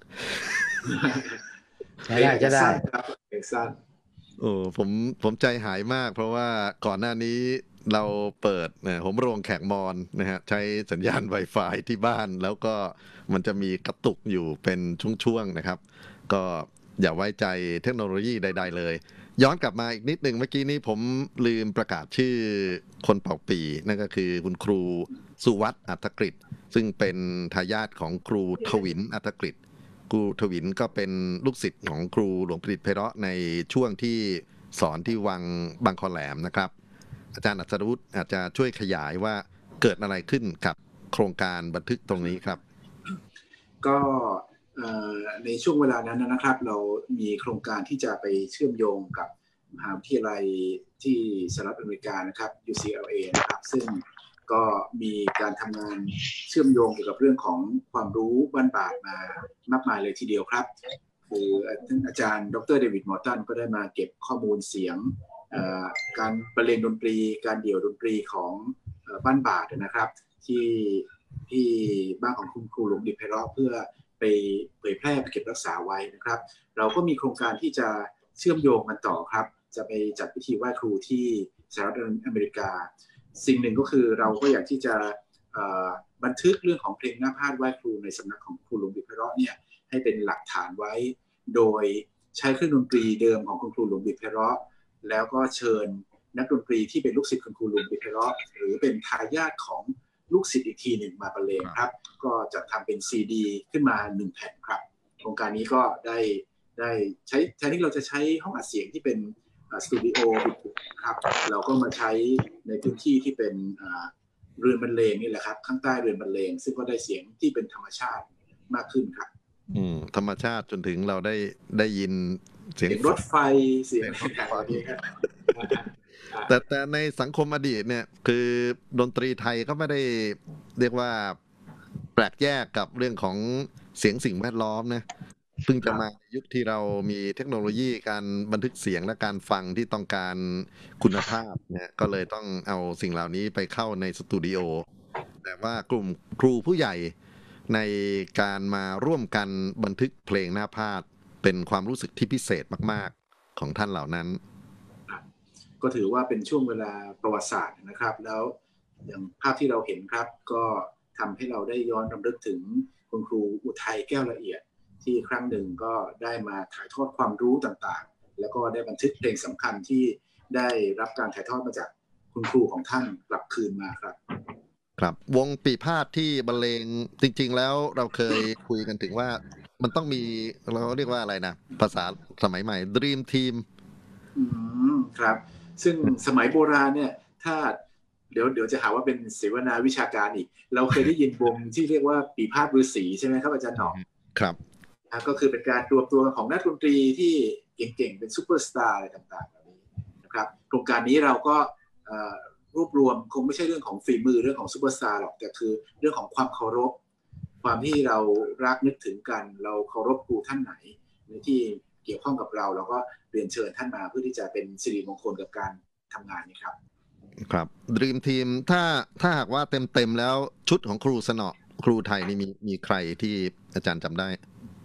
จะได้ครับเอกซันโอ้ผมใจหายมากเพราะว่าก่อนหน้านี้เราเปิดผมโรงแขกมอนนะฮะใช้สัญญาณ Wi-Fi ที่บ้านแล้วก็มันจะมีกระตุกอยู่เป็นช่วงๆนะครับก็อย่าไว้ใจเทคโนโลยีใดๆเลยย้อนกลับมาอีกนิดหนึ่งเมื่อกี้นี้ผมลืมประกาศชื่อคนเป่าปีนั่นก็คือคุณครูสุวัฒน์อัฐกฤษซึ่งเป็นทายาทของครูทวินอัฐกฤษครูทวินก็เป็นลูกศิษย์ของครูหลวงประดิษฐ์ไพเราะในช่วงที่สอนที่วังบางคอแหลมนะครับอาจารย์อัศวุฒิอาจจะช่วยขยายว่าเกิดอะไรขึ้นกับโครงการบันทึกตรงนี้ครับก็ในช่วงเวลานั้นนะครับเรามีโครงการที่จะไปเชื่อมโยงกับมหาวิทยาลัยที่สหรัฐอเมริกานะครับ UCLA นะครับซึ่งก็มีการทำงานเชื่อมโยงเกี่ยวกับเรื่องของความรู้บ้านบาทมามากมายเลยทีเดียวครับคือท่านอาจารย์ดรเดวิดมอร์ตันก็ได้มาเก็บข้อมูลเสียงการบรรเลงดนตรีการเดี่ยวดนตรีของบ้านบาทนะครับที่บ้านของคุณครูหลวงดิษฐ์ไพเราะเพื่อไปเผยแพร่เก็บรักษาไว้นะครับเราก็มีโครงการที่จะเชื่อมโยงกันต่อครับจะไปจัดพิธีไหว้ครูที่สหรัฐอเมริกาสิ่งหนึ่งก็คือเราก็อยากที่จะบันทึกเรื่องของเพลงหน้าพาดไหว้ครูในสำนักของครูหลวงดิษฐ์ไพเราะเนี่ยให้เป็นหลักฐานไว้โดยใช้เครื่องดนตรีเดิมของคุณครูหลวงดิษฐ์ไพเราะแล้วก็เชิญนักดนตรีที่เป็นลูกศิษย์คุณครูหลวงดิษฐ์ไพเราะหรือเป็นทายาทของลูกศิษย์อีกทีหนึ่งมาบรรเลงครับก็จะทำเป็นซีดีขึ้นมา1แผ่นครับโครงการนี้ก็ได้ใช้แทนที่เราจะใช้ห้องอัดเสียงที่เป็นสตูดิโอครับเราก็มาใช้ในพื้นที่ที่เป็นเรือนบรรเลงนี่แหละครับข้างใต้เรือนบรรเลงซึ่งก็ได้เสียงที่เป็นธรรมชาติมากขึ้นครับธรรมชาติจนถึงเราได้ยินเสียงรถไฟเสียงอะไรนี้ครับแต่ในสังคมอดีตเนี่ยคือดนตรีไทยก็ไม่ได้เรียกว่าแปลกแยกกับเรื่องของเสียงสิ่งแวดล้อมนะเพิ่งจะมายุคที่เรามีเทคโนโลยีการบันทึกเสียงและการฟังที่ต้องการคุณภาพเนี่ยก็เลยต้องเอาสิ่งเหล่านี้ไปเข้าในสตูดิโอแต่ว่ากลุ่มครูผู้ใหญ่ในการมาร่วมกันบันทึกเพลงหน้าพาดเป็นความรู้สึกที่พิเศษมากๆของท่านเหล่านั้นก็ถือว่าเป็นช่วงเวลาประวัติศาสตร์นะครับแล้วอย่างภาพที่เราเห็นครับก็ทำให้เราได้ย้อนรำลึกถึงคุณครูอุทัยแก้วละเอียดที่ครั้งหนึ่งก็ได้มาถ่ายทอดความรู้ต่างๆแล้วก็ได้บันทึกเพลงสำคัญที่ได้รับการถ่ายทอดมาจากคุณครูของท่านกลับคืนมาครับครับวงปีพาทที่บรรเลงจริงๆแล้วเราเคยคุยกันถึงว่ามันต้องมีเราเรียกว่าอะไรนะภาษาสมัยใหม่ Dream Team ครับซึ่งสมัยโบราณเนี่ยถ้าเดี๋ยวจะหาว่าเป็นเสวนาวิชาการอีกเราเคยได้ยินวงที่เรียกว่าปีพาทฤาษีใช่ไหมครับอาจารย์หนอมครับก็คือเป็นการรวมตัวของนักดนตรีที่เก่งๆเป็นซูเปอร์สตาร์อะไรต่างๆแบบนี้นะครับโครงการนี้เราก็รวบรวมคงไม่ใช่เรื่องของฝีมือเรื่องของซูเปอร์สตาร์หรอกแต่คือเรื่องของความเคารพความที่เรารักนึกถึงกันเราเคารพครูท่านไหนที่เกี่ยวข้องกับเราเราก็เรียนเชิญท่านมาเพื่อที่จะเป็นสิริมงคลกับการทำงานนี้ครับครับ Dream Team ถ้าหากว่าเต็มแล้วชุดของครูสนอครูไทยนี่มีใครที่อาจารย์จำได้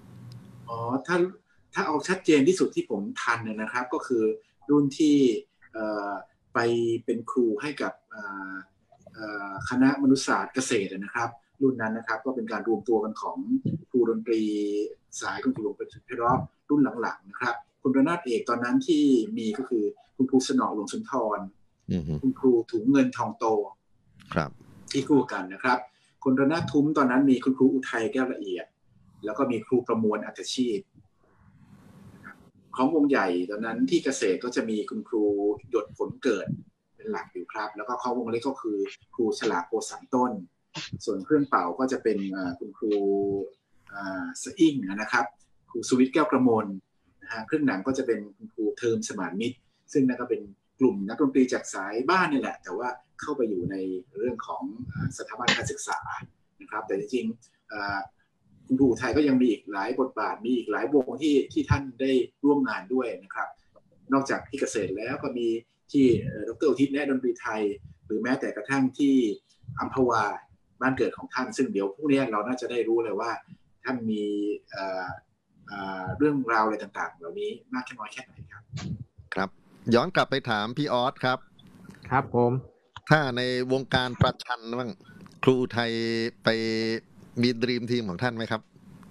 ถ้าเอาชัดเจนที่สุดที่ผมทันนะครับก็คือรุ่นที่ไปเป็นครูให้กับคณะมนุษยศาสตร์เกษตรนะครับรุ่นนั้นนะครับก็เป็นการรวมตัวกันของครูดนตรีสายคุณครูหลวงประดิษฐ์ไพเราะรุ่นหลังๆนะครับคุณระนาถเอกตอนนั้นที่มีก็คือคุณครูสนอหลวงสุนทรคุณครูถุงเงินทองโตครับที่คู่กันนะครับคุณระนาถทุ้มตอนนั้นมีคุณครูอุทัยแก้วละเอียดแล้วก็มีครูประมวลอัตชีพของวงใหญ่ตอนนั้นที่เกษตรก็จะมีคุณครูหยดผลเกิดเป็นหลักอยู่ครับแล้วก็ของวงเล็กก็คือครูฉลาดโพสันต้นส่วนเครื่องเป่าก็จะเป็นคุณครูสะอิ่งนะครับครูสุวิทย์แก้วกระมวลนะฮะเครื่องหนังก็จะเป็นคุณครูเทิมสมานมิตรซึ่งนั่นก็เป็นกลุ่มนักดนตรีจากสายบ้านนี่แหละแต่ว่าเข้าไปอยู่ในเรื่องของสถาบันการศึกษานะครับแต่จริงๆคุณครูไทยก็ยังมีอีกหลายบทบาทมีอีกหลายวงที่ท่านได้ร่วมงานด้วยนะครับนอกจากที่เกษตรแล้วก็มีที่ดร.อุทิศแนะดนตรีไทยหรือแม้แต่กระทั่งที่อัมพวาบ้านเกิดของท่านซึ่งเดี๋ยวพรุ่งนี้เราน่าจะได้รู้เลยว่าท่านมีเรื่องราวอะไรต่างๆเหล่านี้มากแค่น้อยแค่ไหนครับครับย้อนกลับไปถามพี่ออสครับครับผมถ้าในวงการประชันบ้างครูไทยไปมีดรีมทีมของท่านไหมครับ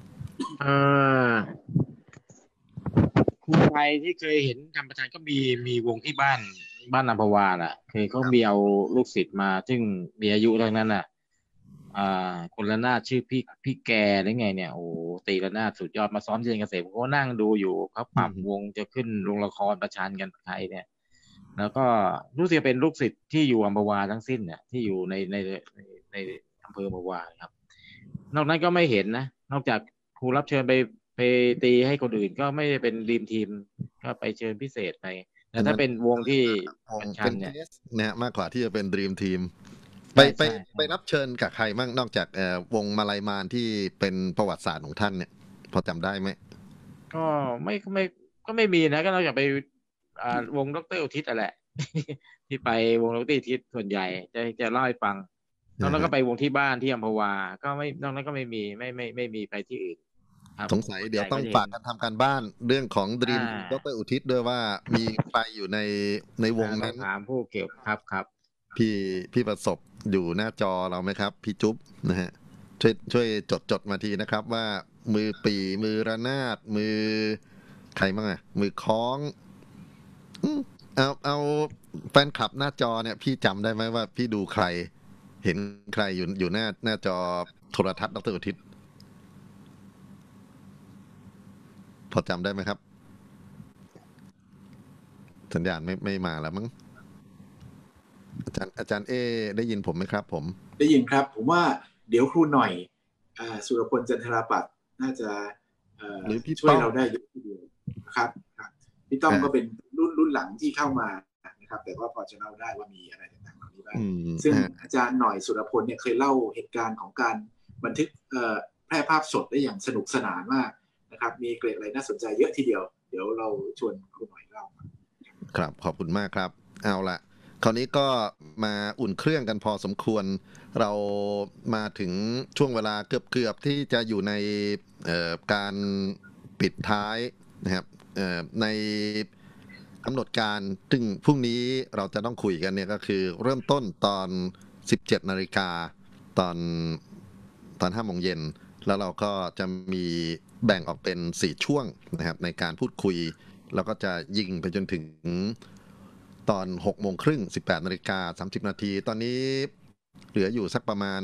ครูไทยที่เคยเห็นทำประชันก็มีวงที่บ้านอัมพวาน่ะเคยเขามีเอาลูกศิษย์มาซึ่งมีอายุทั้งนั้นน่ะคนละนาดชื่อพี่แกได้ไงเนี่ยโอ้ตีละนาดสุดยอดมาซ้อมที่เกษมก็นั่งดูอยู่เขาปรับวงจะขึ้นโรงละครประชันกันไทยเนี่ยแล้วก็รู้สึกเป็นลูกศิษย์ที่อยู่อัมพวาทั้งสิ้นเนี่ยที่อยู่ในอำเภออัมพวาครับนอกนั้นก็ไม่เห็นนะนอกจากครูรับเชิญไปตีให้คนอื่นก็ไม่ได้เป็นดีมทีมก็ไปเชิญพิเศษไปแต่ถ้าเป็นวงที่ประชันเนี่ยมากกว่าที่จะเป็นดีมทีมไปรับเชิญกับใครบ้างนอกจากวงมาลัยมารที่เป็นประวัติศาสตร์ของท่านเนี่ยพอจำได้ไหมก็ไม่มีนะก็นอกจากไปวงดร.อุทิศแหละที่ไปวงดร.อุทิศส่วนใหญ่จะเล่าให้ฟังนอกนั้นก็ไปวงที่บ้านที่อัมพวาก็ไม่นอกนั้นก็ไม่มีไปที่อื่นสงสัยเดี๋ยวต้องฝากกันทำการบ้านเรื่องของดรีมดร.อุทิศด้วยว่ามีใครอยู่ในวงนั้นถามผู้เกี่ยวครับพี่ประสบอยู่หน้าจอเราไหมครับพี่จุ๊บนะฮะช่วยจดมาทีนะครับว่ามือปีมือระนาดมือใครบ้างมือคล้องเอาแฟนคลับหน้าจอเนี่ยพี่จำได้ไหมว่าพี่ดูใครเห็นใครอยู่หน้าจอโทรทัศน์ดร.อุทิศพอจำได้ไหมครับสัญญาณไม่มาแล้วมั้งอาจารย์ได้ยินผมไหมครับผมได้ยินครับผมว่าเดี๋ยวครูหน่อยสุรพลจันทราปัตย์น่าจะช่วยเราได้เยอะทีเดียวนะครับพี่ต้อมก็เป็นรุ่นหลังที่เข้ามานะครับแต่ว่าพอจะเล่าได้ว่ามีอะไรต่างๆเหล่านี้บ้างซึ่งอาจารย์หน่อยสุรพลเนี่ยเคยเล่าเหตุการณ์ของการบันทึกแพร่ภาพสดได้อย่างสนุกสนานมากนะครับมีเกร็ดอะไรน่าสนใจเยอะทีเดียวเดี๋ยวเราชวนครูหน่อยเล่าครับขอบคุณมากครับเอาละคราวนี้ก็มาอุ่นเครื่องกันพอสมควรเรามาถึงช่วงเวลาเกือบที่จะอยู่ในการปิดท้ายนะครับในกำหนดการซึ่งพรุ่งนี้เราจะต้องคุยกันเนี่ยก็คือเริ่มต้นตอน 17 นาฬิกาตอน 5 โมงเย็นแล้วเราก็จะมีแบ่งออกเป็น4ช่วงนะครับในการพูดคุยแล้วก็จะยิงไปจนถึงตอน 6 โมงครึ่ง 18 นาฬิกา 30 นาทีตอนนี้เหลืออยู่สักประมาณ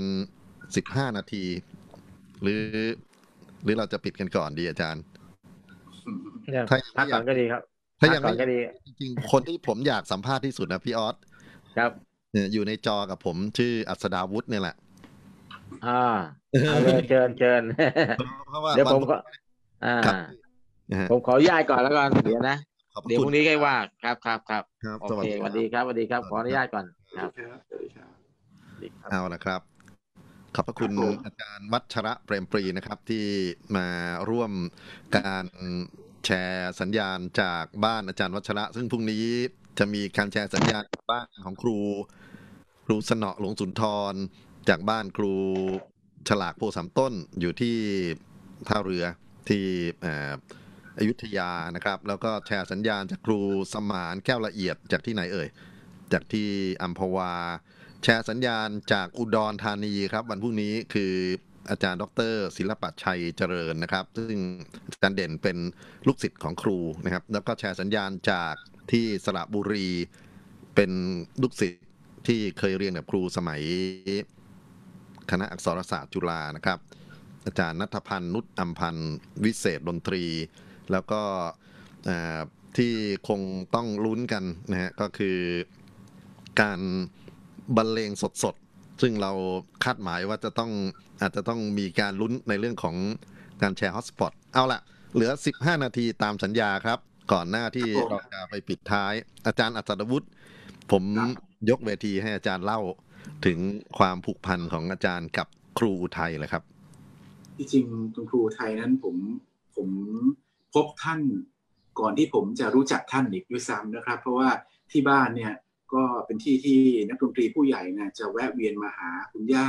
15 นาทีหรือเราจะปิดกันก่อนดีอาจารย์พักก่อนก็ดีครับถ้ายังไม่จริงๆคนที่ผมอยากสัมภาษณ์ที่สุดนะพี่ออสครับอยู่ในจอกับผมชื่ออัศดาวุฒิเนี่ยแหละเอาเลยเชิญเดี๋ยวผมก็ผมขออนุญาตก่อนแล้วกันเดี๋ยวนะเดี๋ยวพรุ่งนี้ก็ว่าครับโอเคสวัสดีครับขออนุญาตก่อนครับเอาละครับขอบพระคุณอาจารย์วัชระเปรมปรีนะครับที่มาร่วมการแชร์สัญญาณจากบ้านอาจารย์วัชระซึ่งพรุ่งนี้จะมีการแชร์สัญญาณบ้านของครูสนอหลวงสุนทรจากบ้านครูฉลากโพสามต้นอยู่ที่ท่าเรือที่อยุธยานะครับแล้วก็แชร์สัญญาณจากครูสมานแก้วละเอียดจากที่ไหนจากที่อัมพวาแชร์สัญญาณจากอุดรธานีครับวันพรุ่งนี้คืออาจารย์ดร.ศิลปชัยเจริญนะครับซึ่งอาจารย์เด่นเป็นลูกศิษย์ของครูนะครับแล้วก็แชร์สัญญาณจากที่สระบุรีเป็นลูกศิษย์ที่เคยเรียนกับครูสมัยคณะอักษรศาสตร์จุฬานะครับอาจารย์ณัฐพันธ์นุชอัมพันธ์วิเศษดนตรีแล้วก็ที่คงต้องลุ้นกันนะฮะก็คือการบรรเลงสดๆซึ่งเราคาดหมายว่าอาจจะต้องมีการลุ้นในเรื่องของการแชร์ฮอตสปอตเอาล่ะเหลือ15 นาทีตามสัญญาครับก่อนหน้าที่เราจะไปปิดท้ายอาจารย์อัศดวุฒิผมยกเวทีให้อาจารย์เล่าถึงความผูกพันของอาจารย์กับครูอุทัยเลยครับที่จริงคุณครูอุทัยนั้นผมพบท่านก่อนที่ผมจะรู้จักท่านอีกด้วยซ้ำนะครับเพราะว่าที่บ้านเนี่ยก็เป็นที่นักดนตรีผู้ใหญ่เนี่ยจะแวะเวียนมาหาคุณย่า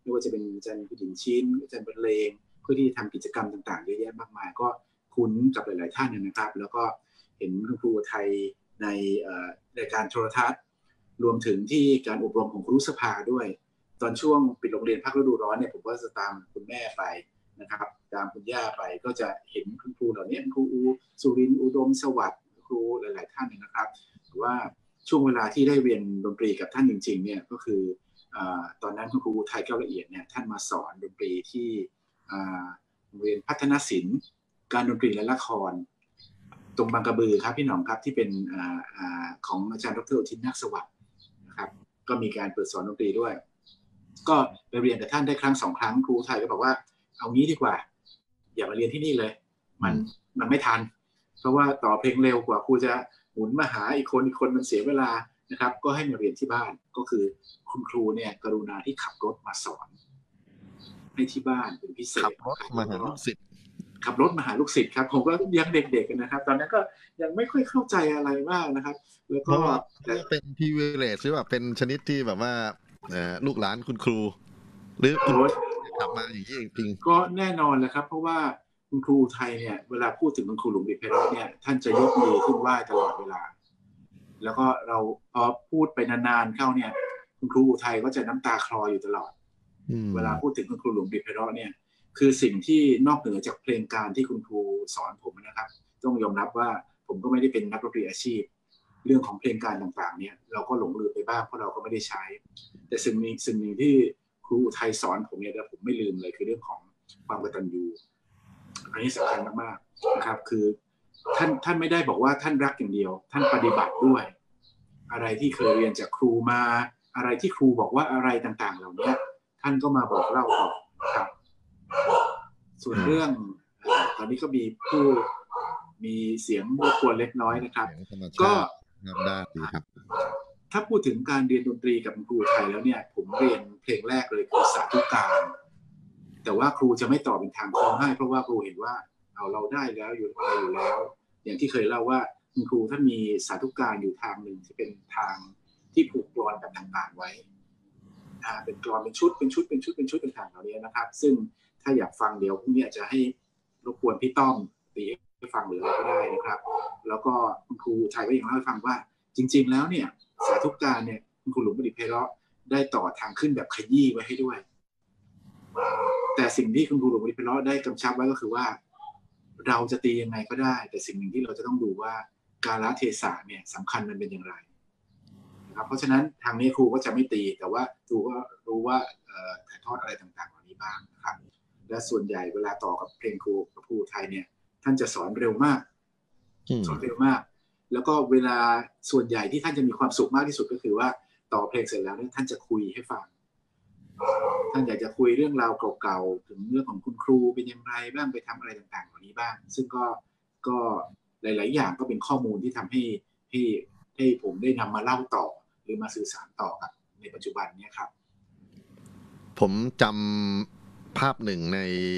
ไม่ว่าจะเป็นอาจารย์ผู้หญิงชิ้นอาจารย์บรรเลงเพื่อที่จะทำกิจกรรมต่างๆเยอะแยะมากมายก็คุ้นกับหลายๆท่านนะครับแล้วก็เห็นคุณครูไทยในรายการโทรทัศน์รวมถึงที่การอบรมของครูสภาด้วยตอนช่วงปิดโรงเรียนภาคฤดูร้อนเนี่ยผมก็จะตามคุณแม่ไปนะครับตามคุณย่าไปก็จะเห็นคุณครูเหล่านี้ครูสุรินทร์อุดมสวัสดิ์ครูหลายๆท่านนะครับว่าช่วงเวลาที่ได้เรียนดนตรีกับท่านจริงๆเนี่ยก็คือตอนนั้นคุณครูไทยแก้วละเอียดเนี่ยท่านมาสอนดนตรีที่โรงเรียนพัฒนศิลป์การดนตรีและละครตรงบางกระบือครับพี่หน่องครับที่เป็นของอาจารย์ดร.อุทิศนาคสวัสดิ์นะครับก็มีการเปิดสอนดนตรีด้วยก็ไปเรียนกับท่านได้ครั้ง2 ครั้งครูไทยก็บอกว่าเอางี้ดีกว่าอย่ามาเรียนที่นี่เลยมันไม่ทันเพราะว่าต่อเพลงเร็วกว่าครูจะหมุนมาหาอีกคนมันเสียเวลานะครับก็ให้มาเรียนที่บ้านก็คือคุณครูเนี่ยกรุณาที่ขับรถมาสอนให้ที่บ้านเป็นพิเศษขับรถมาหาลูกศิษย์ครับผมก็ยังเด็กๆนะครับตอนนั้นก็ยังไม่ค่อยเข้าใจอะไรมากนะครับแล้วก็เป็นprivilegeหรือว่าเป็นชนิดที่แบบว่าลูกหลานคุณครูหรือคุณขับมาอย่างนี้จริงก็แน่นอนแหละครับเพราะว่าคุณครูไทยเนี่ยเวลาพูดถึงคุณครูหลวงดิษฐ์ไพเราะเนี่ยท่านจะยกมือขึ้นไหว้ตลอดเวลาแล้วก็เราพอพูดไปนานๆเข้าเนี่ยคุณครูไทยก็จะน้ำตาคลออยู่ตลอดเวลาพูดถึงคุณครูหลวงดิษฐ์ไพเราะเนี่ยคือสิ่งที่นอกเหนือจากเพลงการที่คุณครูสอนผมนะครับต้องยอมรับว่าผมก็ไม่ได้เป็นนักดนตรีอาชีพเรื่องของเพลงการต่างๆเนี่ยเราก็หลงลืมไปบ้างเพราะเราก็ไม่ได้ใช้แต่สิ่งหนึ่งที่ครูไทยสอนผมเนี่ยผมไม่ลืมเลยคือเรื่องของความกตัญญูอันนี้สำคัญมากๆนะครับคือท่านไม่ได้บอกว่าท่านรักอย่างเดียวท่านปฏิบัติด้วยอะไรที่เคยเรียนจากครูมาอะไรที่ครูบอกว่าอะไรต่างๆเหล่านี้ท่านก็มาบอกเล่าต่อครับส่วนเรื่องตอนนี้ก็มีเสียงรบกวนเล็กน้อยนะครับก็ได้ดีครับถ้าพูดถึงการเรียนดนตรีกับครูไทยแล้วเนี่ยผมเรียนเพลงแรกเลยคือสาธุการแต่ว่าครูจะไม่ตอบเป็นทางตรงให้เพราะว่าครูเห็นว่าเราได้แล้วอยู่แล้วอย่างที่เคยเล่าว่าคุณครูท่านมีสาธุการอยู่ทางหนึ่งที่เป็นทางที่ผูกกลอนแบบต่างๆไว้เป็นกลอนเป็นชุดต่างๆเหล่านี้นะครับซึ่งถ้าอยากฟังเดี๋ยวพรุ่งนี้อาจจะให้รบกวนพี่ต้อมตีให้ฟังหรืออะไรก็ได้นะครับแล้วก็คุณครูไทยก็ยังเล่าให้ฟังว่าจริงๆแล้วเนี่ยสาธุการเนี่ยคุณครูหลวงประดิษฐ์ไพเราะได้ต่อทางขึ้นแบบขยี้ไว้ให้ด้วยแต่สิ่งที่คุณครูหลวงประดิษฐ์ไพเราะได้กำชับไว้ก็คือว่าเราจะตียังไงก็ได้แต่สิ่งหนึ่งที่เราจะต้องดูว่ากาลเทศะเนี่ยสำคัญมันเป็นอย่างไรนะครับเพราะฉะนั้นทางนี้ครูก็จะไม่ตีแต่ว่าครูก็รู้ว่าถ่ายทอดอะไรต่างๆเหล่านี้บ้างนะครับและส่วนใหญ่เวลาต่อกับเพลงครูไทยเนี่ยท่านจะสอนเร็วมากแล้วก็เวลาส่วนใหญ่ที่ท่านจะมีความสุขมากที่สุดก็คือว่าต่อเพลงเสร็จแล้วเนี่ยท่านจะคุยให้ฟังท่านอยากจะคุยเรื่องราวเก่าๆถึงเรื่องของคุณครูเป็นยังไงบ้างไปทำอะไรต่างๆเหล่านี้บ้างซึ่งก็หลายๆอย่างก็เป็นข้อมูลที่ทำให้ผมได้นำมาเล่าต่อหรือมาสื่อสารต่อกับในปัจจุบันนี้ครับผมจำภาพหนึ่งใน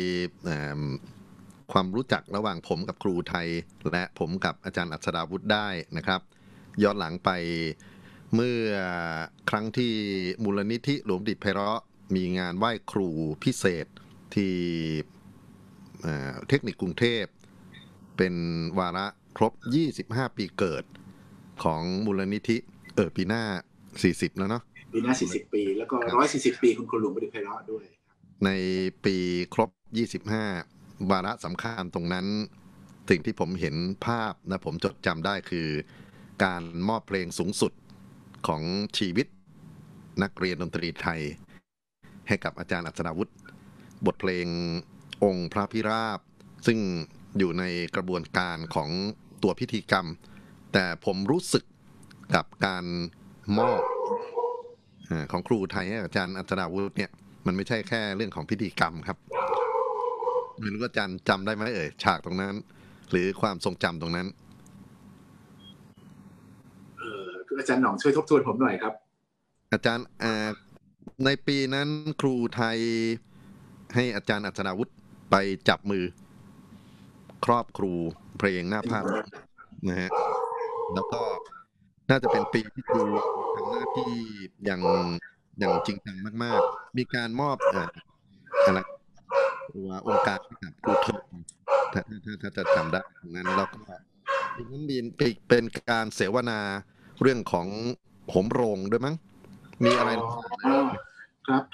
ความรู้จักระหว่างผมกับครูไทยและผมกับอาจารย์อัศดาวุฒิได้นะครับย้อนหลังไปเมื่อครั้งที่มูลนิธิหลวงประดิษฐ์ไพเราะมีงานไหว้ครูพิเศษที่เทคนิคกรุงเทพเป็นวาระครบ25ปีเกิดของมูลนิธิปีหน้า40แล้วเนาะปีหน้า40ปีแล้วก็140ปีคุณครูหลวงประดิษฐ์ไพเราะด้วยในปีครบ25วาระสำคัญตรงนั้นสิ่งที่ผมเห็นภาพนะผมจดจำได้คือการมอบเพลงสูงสุดของชีวิตนักเรียนดนตรีไทยให้กับอาจารย์อัศดาวุฒิบทเพลงองค์พระพิราบซึ่งอยู่ในกระบวนการของตัวพิธีกรรมแต่ผมรู้สึกกับการมอบของครูไทยให้อาจารย์อัศดาวุฒิเนี่ยมันไม่ใช่แค่เรื่องของพิธีกรรมครับไม่รู้ว่าอาจารย์จำได้ไหมฉากตรงนั้นหรือความทรงจำตรงนั้นอาจารย์หน่องช่วยทบทวนผมหน่อยครับอาจารย์ในปีนั้นครูไทยให้อาจารย์อัศดาวุฒิไปจับมือครอบครูเพลงหน้าภาพนะฮะแล้วก็น่าจะเป็นปีที่ครูทำหน้าที่อย่างอย่างจริงจังมากๆมีการมอบอะไรตัวองค์การให้กับครูเทอมถ้าจะจำได้ตรงนั้นแล้วก็อีกนั้นมีเป็นการเสวนาเรื่องของโหมโรงด้วยมั้งมีอะไรครับ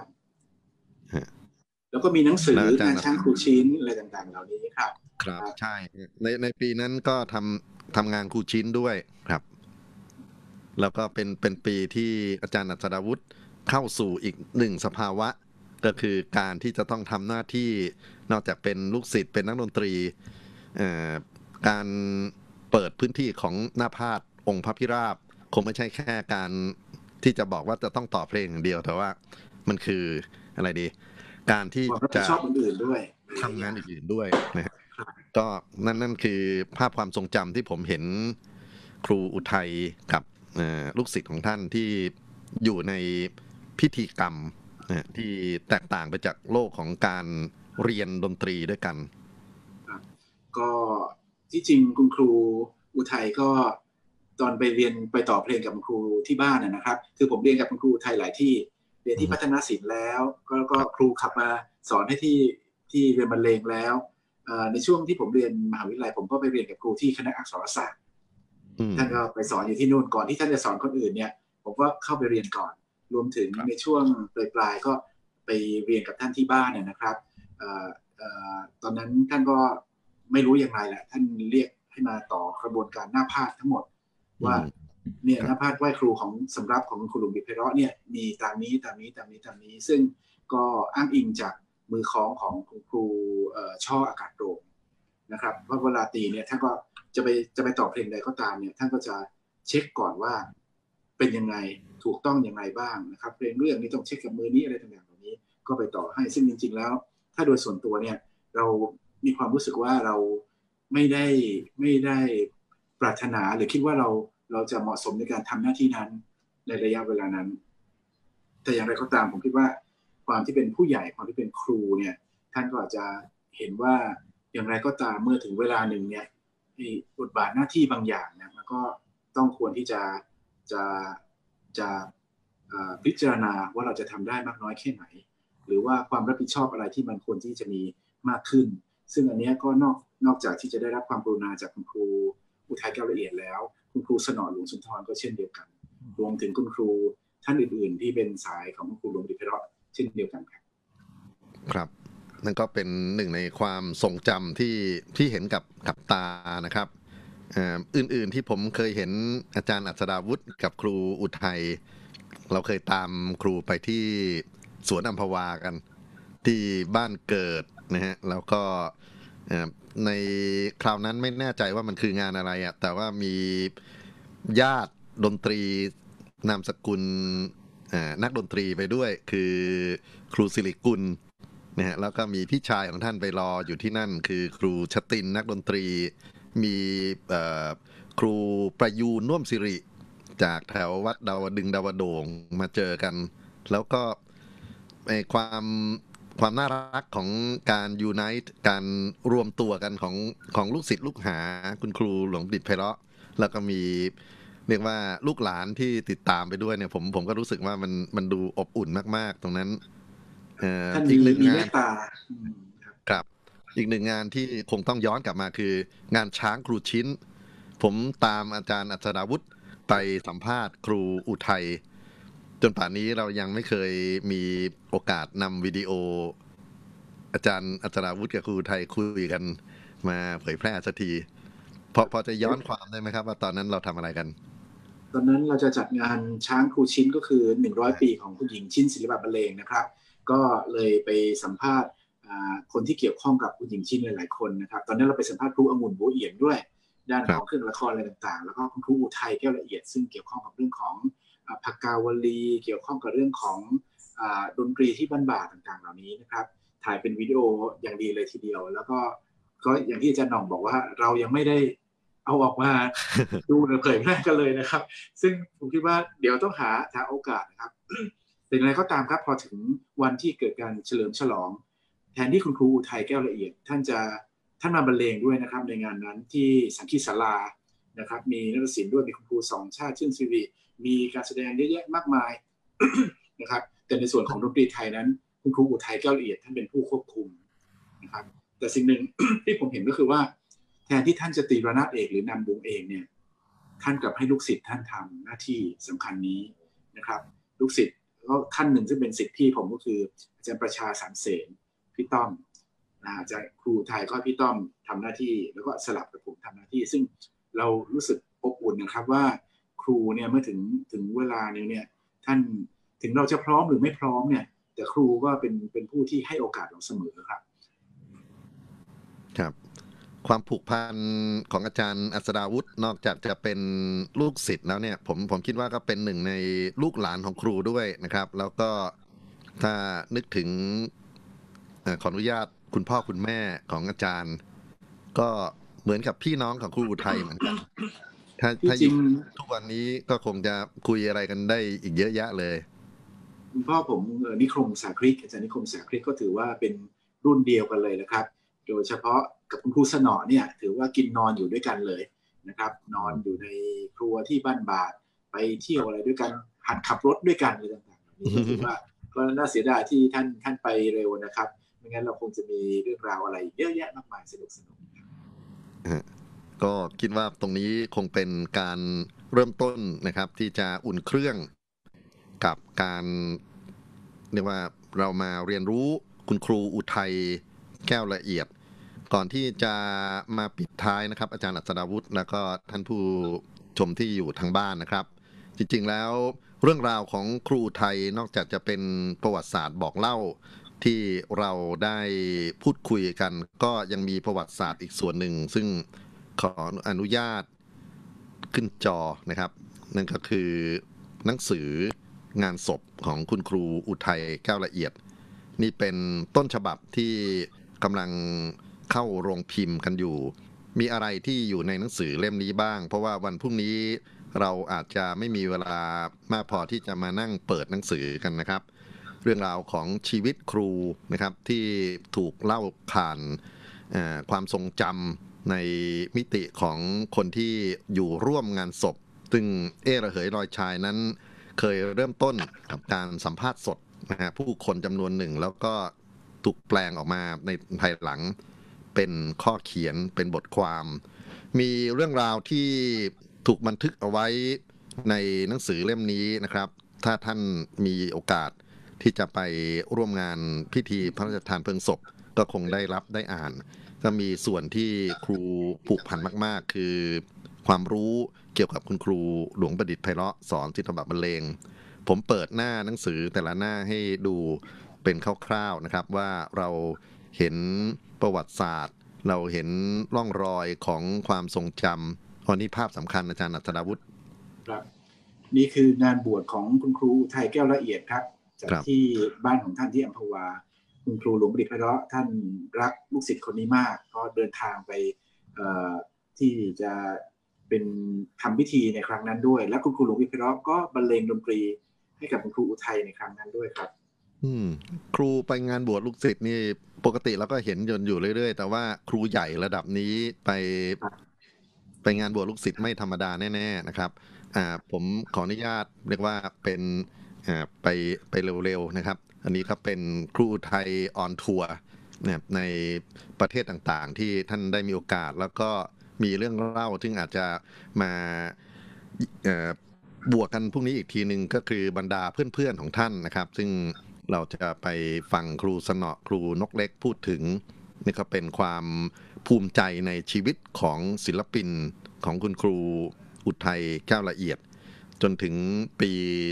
แล้วก็มีหนังสือการช้างครูชิ้นอะไรต่างๆเหล่านี้ครับครับใช่ในปีนั้นก็ทำงานครูชิ้นด้วยครับแล้วก็เป็นปีที่อาจารย์อัศดาวุฒิเข้าสู่อีกหนึ่งสภาวะก็คือการที่จะต้องทำหน้าที่นอกจากเป็นลูกศิษย์เป็นนักดนตรีการเปิดพื้นที่ของหน้าพาทย์องค์พระพิราบคงไม่ใช่แค่การที่จะบอกว่าจะต้องต่อเพลงอย่างเดียวแต่ว่ามันคืออะไรดีการที่จะชอบอื่นๆด้วยทำงานอื่นๆด้วยนะก็นั่นคือภาพความทรงจำที่ผมเห็นครูอุทัยกับลูกศิษย์ของท่านที่อยู่ในพิธีกรรมที่แตกต่างไปจากโลกของการเรียนดนตรีด้วยกันก็ที่จริงคุณครูอุทัยก็ตอนไปเรียนไปต่อเพลงกับคุณครูที่บ้านนะครับคือผมเรียนกับคุณครูอุทัยหลายที่เรียนที่พัฒนศิลป์แล้วก็ครูขับมาสอนให้ที่เรียนบรรเลงแล้วในช่วงที่ผมเรียนมหาวิทยาลัยผมก็ไปเรียนกับครูที่คณะอักษรศาสตร์ท่านก็ไปสอนอยู่ที่นู่นก่อนที่ท่านจะสอนคนอื่นเนี่ยผมก็เข้าไปเรียนก่อนรวมถึงในช่วงปลายก็ไปเรียนกับท่านที่บ้านนะครับตอนนั้นท่านก็ไม่รู้อย่างไรแหละท่านเรียกให้มาต่อกระบวนการหน้าพาดทั้งหมดว่าเนี่ยหน้าพาดไหว้ครูของสำรับของคุณครูหลวงบิดไพเราะเนี่ยมีตามนี้ซึ่งก็อ้างอิงจากมือคล้องของคุณครูช่ออากาศโปร่งนะครับเพราะเวลาตีเนี่ยท่านก็จะไปต่อเพลงใดก็ตามเนี่ยท่านก็จะเช็คก่อนว่าเป็นยังไงถูกต้องยังไงบ้างนะครับเพลงเรื่องนี้ต้องเช็คกับมือนี้อะไรต่างๆเหล่านี้ก็ไปต่อให้ซึ่งจริงๆแล้วถ้าโดยส่วนตัวเนี่ยเรามีความรู้สึกว่าเราไม่ได้ปรารถนาหรือคิดว่าเราจะเหมาะสมในการทำหน้าที่นั้นในระยะเวลานั้นแต่อย่างไรก็ตามผมคิดว่าความที่เป็นผู้ใหญ่ความที่เป็นครูเนี่ยท่านก็อาจจะเห็นว่าอย่างไรก็ตามเมื่อถึงเวลาหนึ่งเนี่ยบทบาทหน้าที่บางอย่างเนี่ยมันก็ต้องควรที่จะพิจารณาว่าเราจะทำได้มากน้อยแค่ไหนหรือว่าความรับผิดชอบอะไรที่มันควรที่จะมีมากขึ้นซึ่งอันนี้ก็นอกจากที่จะได้รับความกรุณาจากคุณครูอุทัยแก้วละเอียดแล้วคุณครูสนอหลวงสุนทรก็เช่นเดียวกันรวมถึงคุณครูท่านอื่นๆที่เป็นสายของคุณครูหลวงบิดไพเราะเช่นเดียวกันครับนั่นก็เป็นหนึ่งในความทรงจำที่เห็นกับตานะครับอื่นๆที่ผมเคยเห็นอาจารย์อัศดาวุฒิกับครูอุทัยเราเคยตามครูไปที่สวนอัมพวากันที่บ้านเกิดนะฮะแล้วก็ในคราวนั้นไม่แน่ใจว่ามันคืองานอะไรอ่ะแต่ว่ามีญาติดนตรีนามสกุลนักดนตรีไปด้วยคือครูสิริกุลนะฮะแล้วก็มีพี่ชายของท่านไปรออยู่ที่นั่นคือครูชตินนักดนตรีมีครูประยูนน่วมสิริจากแถววัดดาวดึงดาวโด่งมาเจอกันแล้วก็ความน่ารักของการยูไนต์การรวมตัวกันของลูกศิษย์ลูกหาคุณครูหลวงบิดไพเราะแล้วก็มีเรียกว่าลูกหลานที่ติดตามไปด้วยเนี่ยผมก็รู้สึกว่ามันดูอบอุ่นมากๆตรงนั้นอีกหนึ่งงานครับอีกหนึ่งงานที่คงต้องย้อนกลับมาคืองานช้างครูชิ้นผมตามอาจารย์อัศดาวุฒิไปสัมภาษณ์ครูอุทัยจนป่านนี้เรายังไม่เคยมีโอกาสนำวิดีโออาจารย์อัศดาวุฒิกับครูอุทัยคุยกันมาเผยแพร่สักทีพอจะย้อนความได้ไหมครับว่าตอนนั้นเราทำอะไรกันตอนนั้นเราจะจัดงานช้างครูชิ้นก็คือ100 ปีของคุณหญิงชิ้นศิลปะบรรเลงนะครับก็เลยไปสัมภาษณ์คนที่เกี่ยวข้องกับคุณหญิงชิ้นหลายๆคนนะครับตอนนั้นเราไปสัมภาษณ์ครูองุ่นโบเอี่ยมด้วยด้านของเครื่องละครอะไรต่างๆแล้วก็คุณครูอุทัยแก้วละเอียดซึ่งเกี่ยวข้องกับเรื่องของภักกาวลีเกี่ยวข้องกับเรื่องของดนตรีที่บ้านบ่าต่างๆเหล่านี้นะครับถ่ายเป็นวิดีโออย่างดีเลยทีเดียวแล้วก็อย่างที่อาจารย์หน่องบอกว่าเรายังไม่ได้เอาออกมาดูหรือเผยแพร่กันเลยนะครับซึ่งผมคิดว่าเดี๋ยวต้องหาโอกาสนะครับแต่อย่างไรก็ตามครับพอถึงวันที่เกิดการเฉลิมฉลองแทนที่คุณครูอุทัยแก้วละเอียดท่านมาบรรเลงด้วยนะครับในงานนั้นที่สังคีศาลานะครับมีนักศิลป์ด้วยมีคุณครูสองชาติชื่นสิริมีการแสดงเยอะแยะมากมายนะครับแต่ในส่วนของดนตรีไทยนั้นคุณครูอุทัยแก้วละเอียดท่านเป็นผู้ควบคุมนะครับแต่สิ่งหนึ่ง ที่ผมเห็นก็คือว่าแทนที่ท่านจะตีระนาดเอกหรือนำวงเองเนี่ยท่านกลับให้ลูกศิษย์ท่านทำหน้าที่สำคัญนี้นะครับลูกศิษย์ก็ท่านหนึ่งซึ่งเป็นศิษย์พี่ผมก็คืออาจารย์ประชาสารเสนพี่ต้อมอาจารย์ครูไทยก็พี่ต้อมทำหน้าที่แล้วก็สลับกับผมทำหน้าที่ซึ่งเรารู้สึกอบอุ่นนะครับว่าครูเนี่ยเมื่อถึงเวลาเนี่ยท่านถึงเราจะพร้อมหรือไม่พร้อมเนี่ยแต่ครูก็เป็นผู้ที่ให้โอกาสเราเสมอครับครับความผูกพันของอาจารย์อัศดาวุฒินอกจากจะเป็นลูกศิษย์แล้วเนี่ยผมคิดว่าก็เป็นหนึ่งในลูกหลานของครูด้วยนะครับแล้วก็ถ้านึกถึงขออนุญาตคุณพ่อคุณแม่ของอาจารย์ก็เหมือนกับพี่น้องของครูอุทัยเหมือนกันถ้าอยู่ทุกวันนี้ก็คงจะคุยอะไรกันได้อีกเยอะแยะเลยคุณพ่อผมนิคมสาคริกอาจารย์นิคมสาคริกก็ถือว่าเป็นรุ่นเดียวกันเลยนะครับโดยเฉพาะกับคุณครูสนอเนี่ยถือว่ากินนอนอยู่ด้วยกันเลยนะครับนอนอยู่ในครัวที่บ้านบาทไปเที่ยวอะไรด้วยกันหัดขับรถด้วยกันอะไรต่างๆนี่ก็ถือว่าก็น่าเสียดายที่ท่านไปเร็วนะครับไม่งั้นเราคงจะมีเรื่องราวอะไรเยอะแยะมากมายสนุกก็คิดว่าตรงนี้คงเป็นการเริ่มต้นนะครับที่จะอุ่นเครื่องกับการเรียกว่าเรามาเรียนรู้คุณครูอุทัยแก้วละเอียดก่อนที่จะมาปิดท้ายนะครับอาจารย์อัศดาวุฒิแล้วก็ท่านผู้ชมที่อยู่ทางบ้านนะครับจริงๆแล้วเรื่องราวของครูอุทัยนอกจากจะเป็นประวัติศาสตร์บอกเล่าที่เราได้พูดคุยกันก็ยังมีประวัติศาสตร์อีกส่วนหนึ่งซึ่งขออนุญาตขึ้นจอนะครับนั่นก็คือหนังสืองานศพของคุณครูอุทัยแก้วละเอียดนี่เป็นต้นฉบับที่กำลังเข้าโรงพิมพ์กันอยู่มีอะไรที่อยู่ในหนังสือเล่มนี้บ้างเพราะว่าวันพรุ่งนี้เราอาจจะไม่มีเวลามากพอที่จะมานั่งเปิดหนังสือกันนะครับเรื่องราวของชีวิตครูนะครับที่ถูกเล่าผ่านความทรงจำในมิติของคนที่อยู่ร่วมงานศพซึ่งระเหยลอยชายนั้นเคยเริ่มต้นกับการสัมภาษณ์สดนะฮะผู้คนจำนวนหนึ่งแล้วก็ถูกแปลงออกมาในภายหลังเป็นข้อเขียนเป็นบทความมีเรื่องราวที่ถูกบันทึกเอาไว้ในหนังสือเล่มนี้นะครับถ้าท่านมีโอกาสที่จะไปร่วมงานพิธีพระราชทานเพลิงศพก็คงได้รับได้อ่านก็มีส่วนที่ครูผูกพันมากๆคือความรู้เกี่ยวกับคุณครูหลวงประดิษฐ์ไพเราะสอนศิลปะบรรเลงผมเปิดหน้าหนังสือแต่ละหน้าให้ดูเป็นคร่าวๆนะครับว่าเราเห็นประวัติศาสตร์เราเห็นร่องรอยของความทรงจำวันนี้ภาพสำคัญอาจารย์อัศดาวุฒิครับนี่คืองานบวชของคุณครูอุทัยแก้วละเอียดครับจากที่บ้านของท่านที่อัมพวาคุณครูหลวงประดิษฐ์ไพเราะท่านรักลูกศิษย์คนนี้มากก็เดินทางไปที่จะเป็นทำพิธีในครั้งนั้นด้วยและคุณครูหลวงประดิษฐ์ไพเราะก็บรรเลงดนตรีให้กับคุณครูอุทัยในครั้งนั้นด้วยครับครูไปงานบวชลูกศิษย์นี่ปกติเราก็เห็นอยู่เรื่อยๆแต่ว่าครูใหญ่ระดับนี้ไปงานบวชลูกศิษย์ไม่ธรรมดาแน่ๆนะครับผมขออนุญาตเรียกว่าเป็นไปเร็วๆนะครับอันนี้ก็เป็นครูไทยออนทัวร์ในประเทศต่างๆที่ท่านได้มีโอกาสแล้วก็มีเรื่องเล่าซึ่งอาจจะมาบวกกันพรุ่งนี้อีกทีนึงก็คือบรรดาเพื่อนๆของท่านนะครับซึ่งเราจะไปฟังครูสนอครูนกเล็กพูดถึงนี่ก็เป็นความภูมิใจในชีวิตของศิลปินของคุณครูอุทัยแก้วละเอียดจนถึงปี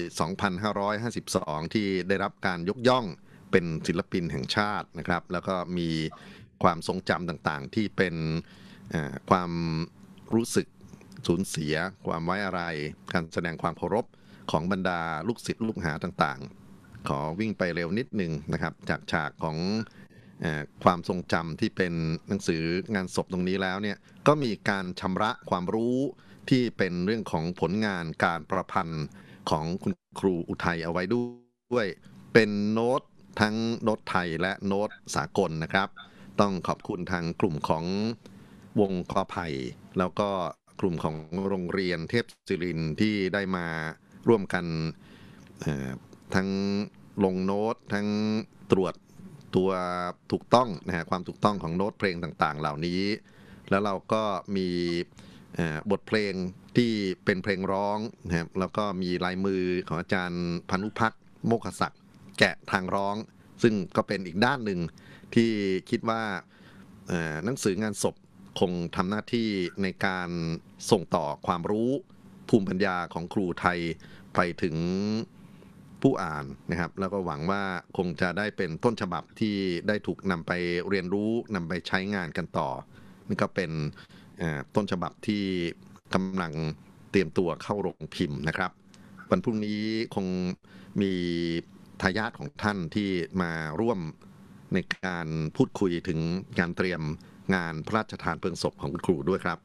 2552 ที่ได้รับการยกย่องเป็นศิลปินแห่งชาตินะครับแล้วก็มีความทรงจำต่างๆที่เป็นความรู้สึกสูญเสียความไว้อาลัยการแสดงความเคารพของบรรดาลูกศิษย์ลูกหาต่างๆขอวิ่งไปเร็วนิดนึงนะครับจากฉากของความทรงจำที่เป็นหนังสืองานศพตรงนี้แล้วเนี่ยก็มีการชำระความรู้ที่เป็นเรื่องของผลงานการประพันธ์ของคุณครูอุทัยเอาไว้ด้วยเป็นโน้ตทั้งโน้ตไทยและโน้ตสากลนะครับต้องขอบคุณทางกลุ่มของวงกอไผ่แล้วก็กลุ่มของโรงเรียนเทพศิรินทร์ที่ได้มาร่วมกันทั้งลงโน้ตทั้งตรวจตัวถูกต้องนะฮะความถูกต้องของโน้ตเพลงต่างๆเหล่านี้แล้วเราก็มีบทเพลงที่เป็นเพลงร้องนะครับแล้วก็มีลายมือของอาจารย์พานุภักดิ์โมกขศักดิ์แกะทางร้องซึ่งก็เป็นอีกด้านหนึ่งที่คิดว่าหนังสืองานศพคงทำหน้าที่ในการส่งต่อความรู้ภูมิปัญญาของครูไทยไปถึงผู้อ่านนะครับแล้วก็หวังว่าคงจะได้เป็นต้นฉบับที่ได้ถูกนำไปเรียนรู้นำไปใช้งานกันต่อนี่ก็เป็นต้นฉบับที่กำลังเตรียมตัวเข้าโรงพิมพ์นะครับวันพรุ่งนี้คงมีทายาทของท่านที่มาร่วมในการพูดคุยถึงการเตรียมงานพระราชทานเพลิงศพของคุณครูด้วยครับ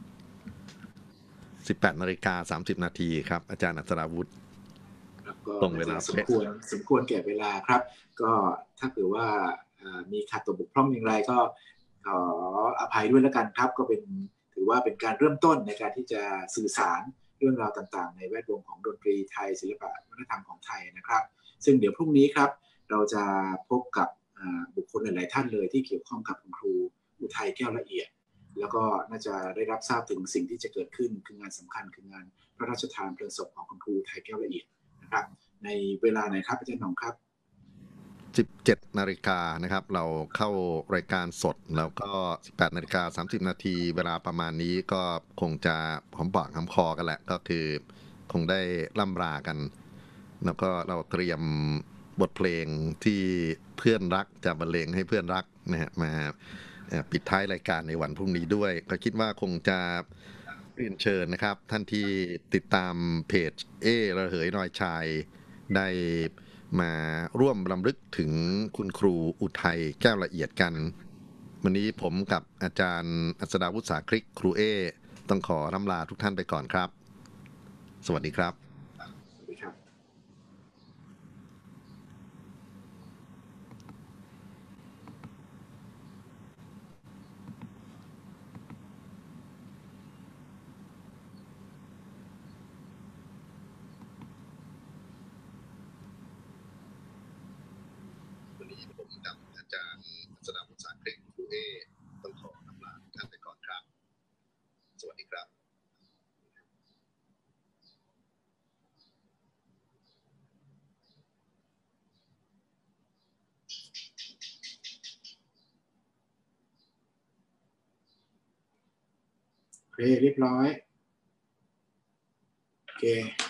18:30 นาทีครับอาจารย์อัศราวุธตรงเวลาสมควรแก่เวลาครับก็ถ้าเกิดว่ามีขาดตกบกพร่องอย่างไรก็ขออภัยด้วยแล้วกันครับก็ถือว่าเป็นการเริ่มต้นในการที่จะสื่อสารเรื่องราวต่างๆในแวดวงของดนตรีไทยศิลปะวัฒนธรรมของไทยนะครับซึ่งเดี๋ยวพรุ่งนี้ครับเราจะพบกับบุคคลหลายๆท่านเลยที่เกี่ยวข้องกับคุณครูอุทัยแก้วละเอียดแล้วก็น่าจะได้รับทราบถึงสิ่งที่จะเกิดขึ้นคืองานสำคัญคืองานพระราชทานเพลิงศพของคุณครูอุทัยแก้วละเอียดนะครับในเวลาไหนครับอาจารย์หน่องครับ 17 นาฬิกานะครับเราเข้ารายการสดแล้วก็ 18:30 นาทีเวลาประมาณนี้ก็คงจะหอมปากหอมคอกันแหละก็คือคงได้ล่ำลากัน แล้วก็เราเตรียมบทเพลงที่เพื่อนรักจะบรรเลงให้เพื่อนรักนะฮะมาปิดท้ายรายการในวันพรุ่งนี้ด้วยก็คิดว่าคงจะเรียนเชิญนะครับท่านที่ติดตามเพจระเหยรอยชายได้มาร่วมรำลึกถึงคุณครูอุทัยแก้วละเอียดกันวันนี้ผมกับอาจารย์อัศดาวุฒิสาคริกครูต้องขอร่ำลาทุกท่านไปก่อนครับสวัสดีครับสวัสดีครับผมกับอาจารย์อัศดาวุฒิสาคริกครูต้องขอร่ำลาทุกท่านไปก่อนครับสวัสดีครับโอเคเรียบร้อยโอเค